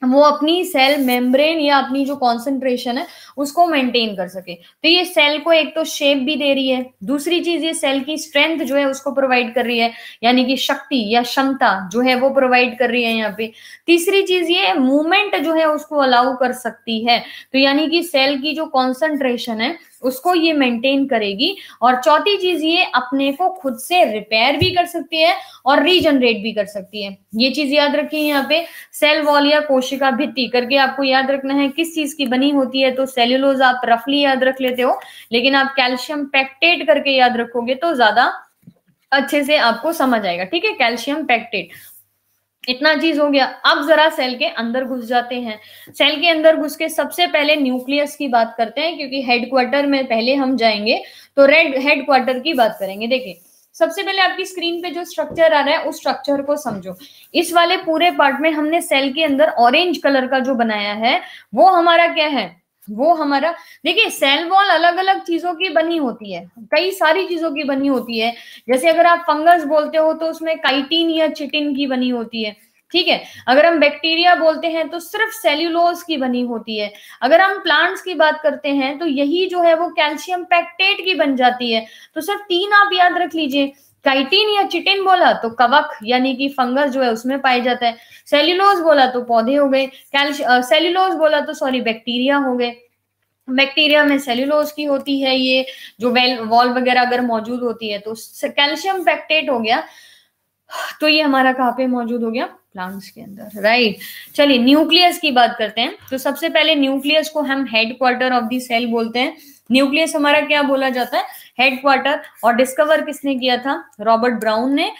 वो अपनी सेल मेम्ब्रेन या अपनी जो कॉन्सेंट्रेशन है उसको मेंटेन कर सके। तो ये सेल को एक तो शेप भी दे रही है, दूसरी चीज ये सेल की स्ट्रेंथ जो है उसको प्रोवाइड कर रही है, यानी कि शक्ति या क्षमता जो है वो प्रोवाइड कर रही है यहाँ पे। तीसरी चीज ये मूवमेंट जो है उसको अलाउ कर सकती है, तो यानी कि सेल की जो कॉन्सेंट्रेशन है उसको ये मेंटेन करेगी। और चौथी चीज ये अपने को खुद से रिपेयर भी कर सकती है और रीजनरेट भी कर सकती है। ये चीज याद रखिए यहाँ पे, सेल वॉल या कोशिका भित्ति करके आपको याद रखना है किस चीज की बनी होती है। तो सेल्यूलोज आप रफली याद रख लेते हो, लेकिन आप कैल्शियम पैक्टेट करके याद रखोगे तो ज्यादा अच्छे से आपको समझ आएगा। ठीक है, कैल्शियम पैक्टेट, इतना चीज हो गया। अब जरा सेल के अंदर घुस जाते हैं। सेल के अंदर घुस के सबसे पहले न्यूक्लियस की बात करते हैं, क्योंकि हेडक्वार्टर में पहले हम जाएंगे तो हेडक्वार्टर की बात करेंगे। देखिए सबसे पहले आपकी स्क्रीन पे जो स्ट्रक्चर आ रहा है उस स्ट्रक्चर को समझो। इस वाले पूरे पार्ट में हमने सेल के अंदर ऑरेंज कलर का जो बनाया है वो हमारा क्या है, वो हमारा, देखिए सेल वॉल अलग अलग चीजों की बनी होती है, कई सारी चीजों की बनी होती है। जैसे अगर आप फंगस बोलते हो तो उसमें काइटिन या चिटिन की बनी होती है। ठीक है, अगर हम बैक्टीरिया बोलते हैं तो सिर्फ सेल्यूलोज की बनी होती है। अगर हम प्लांट्स की बात करते हैं तो यही जो है वो कैल्शियम पैक्टेट की बन जाती है। तो सिर्फ तीन आप याद रख लीजिए, काइटिन या चिटिन बोला तो कवक यानी कि फंगस जो है उसमें पाया जाता है, सेल्यूलोज बोला तो पौधे हो गए, सेल्यूलोज बोला तो सॉरी बैक्टीरिया हो गए, बैक्टीरिया में सेल्यूलोज की होती है ये जो वॉल वगैरह अगर मौजूद होती है। तो कैल्शियम पैक्टेट हो गया, तो ये हमारा कहाँ पे मौजूद हो गया, प्लांट्स के अंदर, राइट। चलिए न्यूक्लियस की बात करते हैं। तो सबसे पहले न्यूक्लियस को हम हेडक्वार्टर ऑफ द सेल बोलते हैं। न्यूक्लियस हमारा क्या बोला जाता है, हेडक्वार्टर। और डिस्कवर किसने किया था, रॉबर्ट ब्राउन ने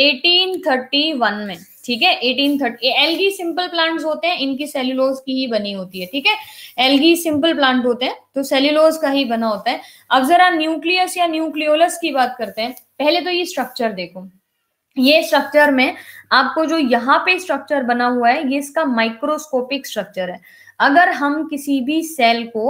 1831 में। ठीक है, 1830। एल्गी सिंपल प्लांट्स होते हैं, इनकी सेल्यूलोज की ही बनी होती है। ठीक है, एल्गी सिंपल प्लांट होते हैं तो सेल्यूलोज का ही बना होता है। अब जरा न्यूक्लियस या न्यूक्लियोलस की बात करते हैं। पहले तो ये स्ट्रक्चर देखो, ये स्ट्रक्चर में आपको जो यहाँ पे स्ट्रक्चर बना हुआ है ये इसका माइक्रोस्कोपिक स्ट्रक्चर है। अगर हम किसी भी सेल को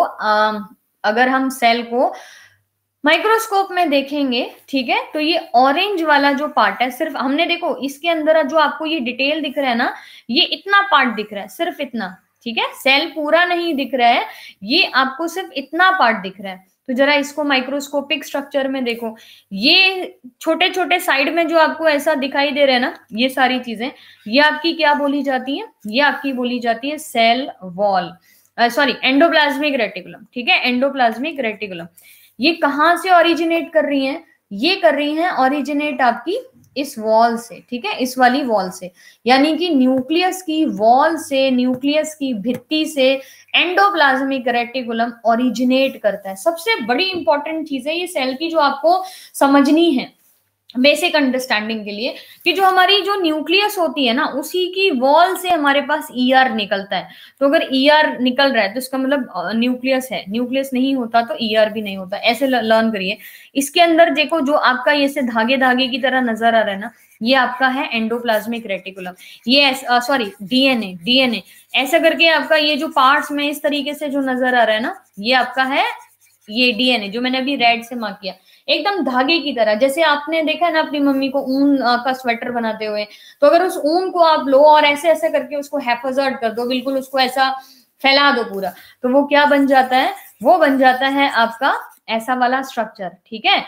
अगर हम सेल को माइक्रोस्कोप में देखेंगे, ठीक है, तो ये ऑरेंज वाला जो पार्ट है, सिर्फ हमने देखो इसके अंदर जो आपको ये डिटेल दिख रहा है ना, ये इतना पार्ट दिख रहा है, सिर्फ इतना। ठीक है, सेल पूरा नहीं दिख रहा है, ये आपको सिर्फ इतना पार्ट दिख रहा है। तो जरा इसको माइक्रोस्कोपिक स्ट्रक्चर में देखो, ये छोटे छोटे साइड में जो आपको ऐसा दिखाई दे रहा है ना, ये सारी चीजें, ये आपकी क्या बोली जाती है, ये आपकी बोली जाती है cell wall, sorry endoplasmic reticulum. ठीक है, एंडोप्लाज्मिक रेटिकुलम। ये कहाँ से ओरिजिनेट कर रही हैं, ये कर रही हैं ओरिजिनेट आपकी इस वॉल से। ठीक है, इस वाली वॉल से, यानी कि न्यूक्लियस की वॉल से, न्यूक्लियस की भित्ति से एंडोप्लाज्मिक रेटिकुलम ओरिजिनेट करता है। सबसे बड़ी इंपॉर्टेंट चीज है ये सेल की जो आपको समझनी है बेसिक अंडरस्टैंडिंग के लिए, कि जो हमारी जो न्यूक्लियस होती है ना उसी की वॉल से हमारे पास ईआर निकलता है। तो अगर ईआर निकल रहा है तो इसका मतलब न्यूक्लियस है, न्यूक्लियस नहीं होता तो ईआर भी नहीं होता। ऐसे लर्न करिए। इसके अंदर देखो जो आपका ये से धागे धागे की तरह नजर आ रहा है ना, ये आपका है एंडोप्लाज्मिक रेटिकुलम। ये सॉरी डीएनए, डीएनए ऐसा करके आपका ये जो पार्ट्स में इस तरीके से जो नजर आ रहा है ना, ये आपका है ये डीएनए जो मैंने अभी रेड से मार्क किया, एकदम धागे की तरह। जैसे आपने देखा ना अपनी मम्मी को ऊन का स्वेटर बनाते हुए, तो अगर उस ऊन को आप लो और ऐसे ऐसे करके उसको हैफाजर्ड कर दो, बिल्कुल उसको ऐसा फैला दो पूरा, तो वो क्या बन जाता है, वो बन जाता है आपका ऐसा वाला स्ट्रक्चर। ठीक है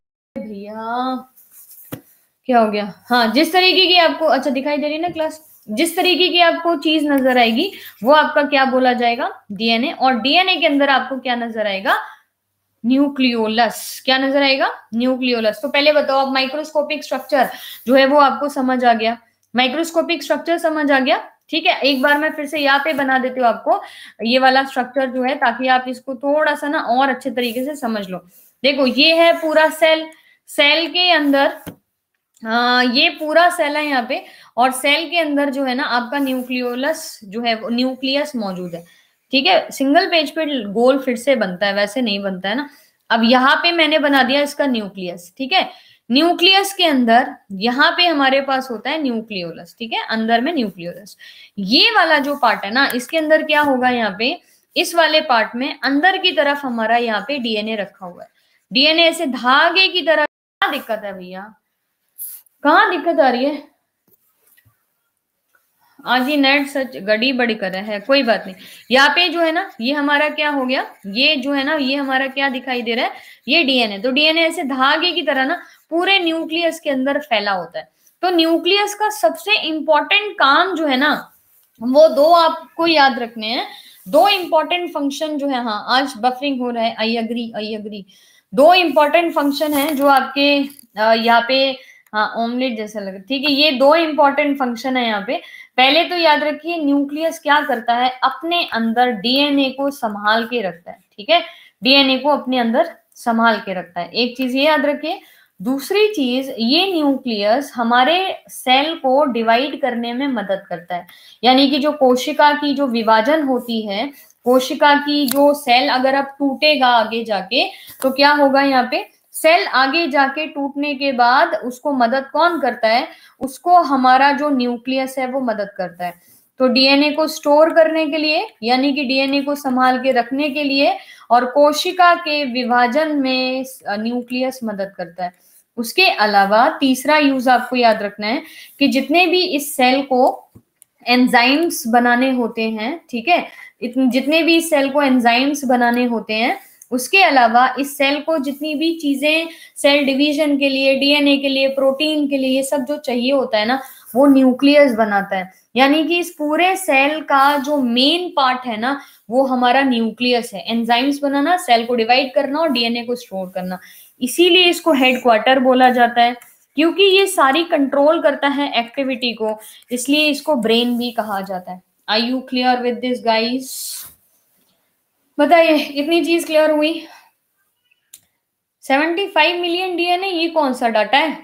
भैया, क्या हो गया, हाँ जिस तरीके की आपको, अच्छा दिखाई दे रही है ना क्लास, जिस तरीके की आपको चीज नजर आएगी वो आपका क्या बोला जाएगा, डीएनए। और डीएनए के अंदर आपको क्या नजर आएगा, न्यूक्लियोलस। क्या नजर आएगा, न्यूक्लियोलस। तो पहले बताओ, अब माइक्रोस्कोपिक स्ट्रक्चर जो है वो आपको समझ आ गया, माइक्रोस्कोपिक स्ट्रक्चर समझ आ गया। ठीक है, एक बार मैं फिर से यहाँ पे बना देती हूँ आपको ये वाला स्ट्रक्चर जो है, ताकि आप इसको थोड़ा सा ना और अच्छे तरीके से समझ लो। देखो ये है पूरा सेल, सेल के अंदर ये पूरा सेल है यहाँ पे, और सेल के अंदर जो है ना आपका न्यूक्लियोलस जो है वो न्यूक्लियस मौजूद है। ठीक है, सिंगल पेज पे गोल फिर से बनता है, वैसे नहीं बनता है ना। अब यहाँ पे मैंने बना दिया इसका न्यूक्लियस। ठीक है, न्यूक्लियस के अंदर यहाँ पे हमारे पास होता है न्यूक्लियोलस। ठीक है, अंदर में न्यूक्लियोलस, ये वाला जो पार्ट है ना, इसके अंदर क्या होगा, यहाँ पे इस वाले पार्ट में अंदर की तरफ हमारा यहाँ पे डीएनए रखा हुआ है। डीएनए ऐसे धागे की तरह। क्या दिक्कत है भैया, कहाँ दिक्कत आ रही है, आज ही नेट सच गड़ी बड़ी कर रहा है, कोई बात नहीं। यहाँ पे जो है ना, ये हमारा क्या हो गया, ये जो है ना, ये हमारा क्या दिखाई दे रहा है, ये डीएनए। तो डीएनए ऐसे धागे की तरह ना पूरे न्यूक्लियस के अंदर फैला होता है। तो न्यूक्लियस का सबसे इंपॉर्टेंट काम जो है ना, वो दो आपको याद रखने हैं। दो इंपॉर्टेंट फंक्शन जो है, हाँ आज बफरिंग हो रहा है, आई अग्री आई अग्री। दो इंपॉर्टेंट फंक्शन है जो आपके यहाँ पे, हाँ ऑमलेट जैसा लग रहा है, ठीक है। ये दो इंपॉर्टेंट फंक्शन है यहाँ पे। पहले तो याद रखिए, न्यूक्लियस क्या करता है, अपने अंदर डीएनए को संभाल के रखता है, ठीक है। डीएनए को अपने अंदर संभाल के रखता है, एक चीज ये याद रखिए। दूसरी चीज, ये न्यूक्लियस हमारे सेल को डिवाइड करने में मदद करता है। यानी कि जो कोशिका की जो विभाजन होती है, कोशिका की जो सेल अगर अब टूटेगा आगे जाके, तो क्या होगा यहाँ पे, सेल आगे जाके टूटने के बाद उसको मदद कौन करता है, उसको हमारा जो न्यूक्लियस है वो मदद करता है। तो डीएनए को स्टोर करने के लिए, यानी कि डीएनए को संभाल के रखने के लिए, और कोशिका के विभाजन में न्यूक्लियस मदद करता है। उसके अलावा तीसरा यूज आपको याद रखना है कि जितने भी इस सेल को एंजाइम्स बनाने होते हैं, ठीक है, जितने भी इस सेल को एंजाइम्स बनाने होते हैं, उसके अलावा इस सेल को जितनी भी चीजें सेल डिवीजन के लिए, डीएनए के लिए, प्रोटीन के लिए, ये सब जो चाहिए होता है ना, वो न्यूक्लियस बनाता है। यानी कि इस पूरे सेल का जो मेन पार्ट है ना, वो हमारा न्यूक्लियस है। एंजाइम्स बनाना, सेल को डिवाइड करना और डीएनए को स्टोर करना। इसीलिए इसको हेडक्वार्टर बोला जाता है, क्योंकि ये सारी कंट्रोल करता है एक्टिविटी को, इसलिए इसको ब्रेन भी कहा जाता है। Are you clear with this guys? बताइए, इतनी चीज क्लियर हुई? 75 मिलियन डीएनए, ये कौन सा डाटा है?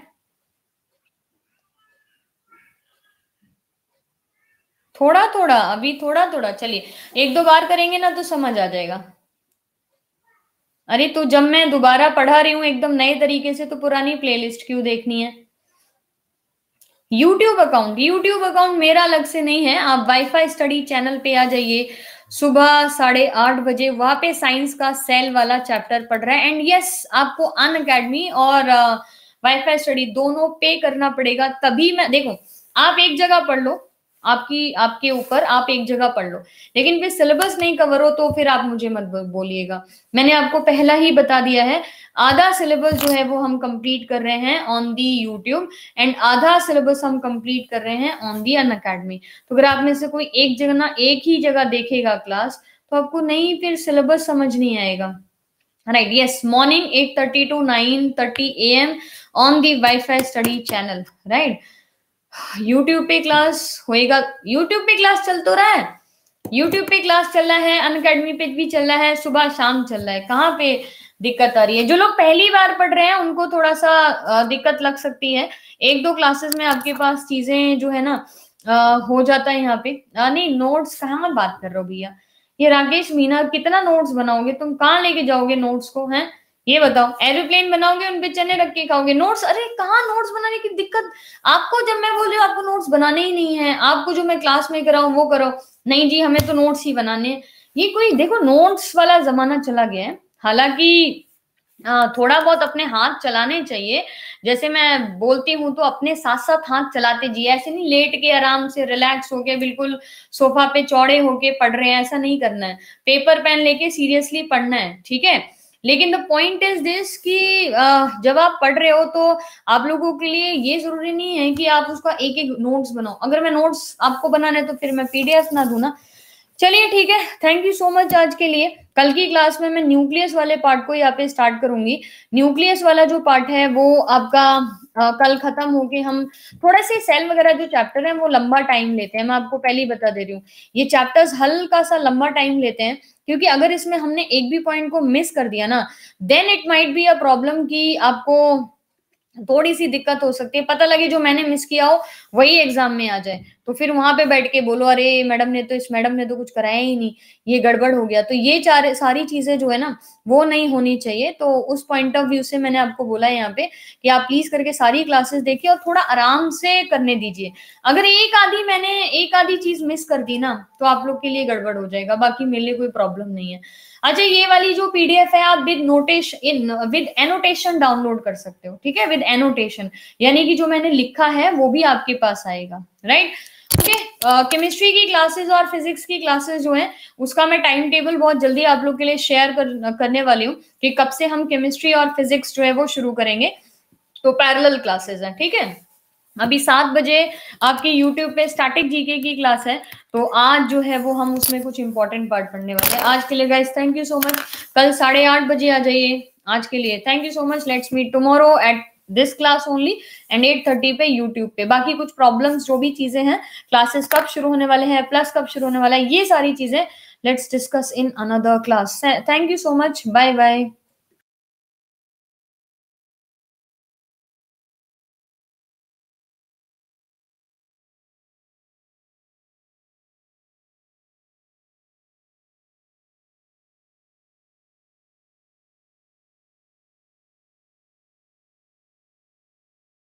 थोड़ा थोड़ा, अभी थोड़ा थोड़ा, चलिए एक दो बार करेंगे ना तो समझ आ जाएगा। अरे तो जब मैं दोबारा पढ़ा रही हूँ एकदम नए तरीके से, तो पुरानी प्लेलिस्ट क्यों देखनी है? यूट्यूब अकाउंट, यूट्यूब अकाउंट मेरा अलग से नहीं है। आप वाईफाई स्टडी चैनल पे आ जाइए, सुबह 8:30 बजे, वहां पे साइंस का सेल वाला चैप्टर पढ़ रहा है। एंड यस, आपको अन अकेडमी और वाईफाई स्टडी दोनों पे करना पड़ेगा, तभी मैं, देखो आप एक जगह पढ़ लो, आपकी आपके ऊपर, आप एक जगह पढ़ लो, लेकिन फिर सिलेबस नहीं कवर हो तो फिर आप मुझे मत बोलिएगा। मैंने आपको पहला ही बता दिया है, आधा सिलेबस जो है वो हम कंप्लीट कर रहे हैं ऑन दी यूट्यूब, एंड आधा सिलेबस हम कंप्लीट कर रहे हैं ऑन दी अन अकेडमी। तो अगर आप में से कोई एक जगह ना, एक ही जगह देखेगा क्लास, तो आपको नहीं फिर सिलेबस समझ नहीं आएगा। Right, yes, morning 8:30 to 9:30 AM on the WiFi study channel. Right, YouTube पे क्लास होएगा, यूट्यूब पे क्लास चल तो रहा है, यूट्यूब पे क्लास चल रहा है, अन अकेडमी पे भी चल रहा है, सुबह शाम चल रहा है। कहाँ पे दिक्कत आ रही है? जो लोग पहली बार पढ़ रहे हैं उनको थोड़ा सा दिक्कत लग सकती है। एक दो क्लासेस में आपके पास चीजें जो है ना हो जाता है यहाँ पे। नहीं, नोट्स कहाँ बात कर रहे हो भैया? ये राकेश मीना, कितना नोट्स बनाओगे तुम? कहाँ लेके जाओगे नोट्स को? हैं, ये बताओ। एरोप्लेन बनाओगे, उनपे चने रख के खाओगे? नोट्स, अरे कहाँ नोट्स बनाने की दिक्कत आपको? जब मैं बोल रही हूँ आपको नोट्स बनाने ही नहीं है, आपको जो मैं क्लास में कराऊं वो करो, नहीं जी हमें तो नोट्स ही बनाने हैं। ये कोई, देखो नोट्स वाला जमाना चला गया है। हालांकि थोड़ा बहुत अपने हाथ चलाने चाहिए, जैसे मैं बोलती हूँ तो अपने साथ साथ हाथ चलाते जी, ऐसे नहीं लेट के आराम से रिलैक्स होके बिल्कुल सोफा पे चौड़े होके पढ़ रहे हैं, ऐसा नहीं करना है। पेपर पेन लेके सीरियसली पढ़ना है, ठीक है। लेकिन द पॉइंट इज दिस कि जब आप पढ़ रहे हो तो आप लोगों के लिए ये जरूरी नहीं है कि आप उसका एक एक नोट्स बनाओ। अगर मैं नोट्स आपको बनाना है तो फिर मैं पीडीएफ ना दूं ना। चलिए ठीक है, थैंक यू सो मच आज के लिए। कल की क्लास में मैं न्यूक्लियस वाले पार्ट को यहाँ पे स्टार्ट करूंगी। न्यूक्लियस वाला जो पार्ट है वो आपका कल खत्म होके हम थोड़े से सेल वगैरह जो चैप्टर है वो लंबा टाइम लेते हैं, मैं आपको पहले ही बता दे रही हूँ। ये चैप्टर्स हल्का सा लंबा टाइम लेते हैं, क्योंकि अगर इसमें हमने एक भी पॉइंट को मिस कर दिया ना, then it might be a problem कि आपको थोड़ी सी दिक्कत हो सकती है। पता लगे जो मैंने मिस किया हो वही एग्जाम में आ जाए, तो फिर वहां पे बैठ के बोलो अरे मैडम ने तो, इस मैडम ने तो कुछ कराया ही नहीं, ये गड़बड़ हो गया। तो ये सारी चीजें जो है ना वो नहीं होनी चाहिए। तो उस पॉइंट ऑफ व्यू से मैंने आपको बोला है यहाँ पे कि आप प्लीज करके सारी क्लासेस देखिए और थोड़ा आराम से करने दीजिए। अगर मैंने एक आधी चीज मिस कर दी ना तो आप लोग के लिए गड़बड़ हो जाएगा, बाकी मेरे लिए कोई प्रॉब्लम नहीं है। अच्छा, ये वाली जो पीडीएफ है आप विद एनोटेशन डाउनलोड कर सकते हो, ठीक है, विद एनोटेशन, यानी कि जो मैंने लिखा है वो भी आपके पास आएगा। राइट, ओके, केमिस्ट्री की क्लासेस और फिजिक्स की क्लासेस जो है उसका मैं टाइम टेबल बहुत जल्दी आप लोग के लिए शेयर करने वाली हूँ कि कब से हम केमिस्ट्री और फिजिक्स जो है वो शुरू करेंगे। तो पैरेलल क्लासेस हैं, ठीक है। अभी 7 बजे आपके यूट्यूब पे स्टैटिक जीके की क्लास है, तो आज जो है वो हम उसमें कुछ इंपॉर्टेंट पार्ट पढ़ने वाले हैं। आज के लिए guys thank you so much. कल 8:30 बजे आ जाइए। आज के लिए thank you so much. Let's meet tomorrow at this class only and 8:30 पे यूट्यूब पे। बाकी कुछ प्रॉब्लम्स जो भी चीजें हैं, क्लासेस कब शुरू होने वाले हैं, प्लस कब शुरू होने वाला है, ये सारी चीजें let's discuss in another class. Thank you so much, bye bye.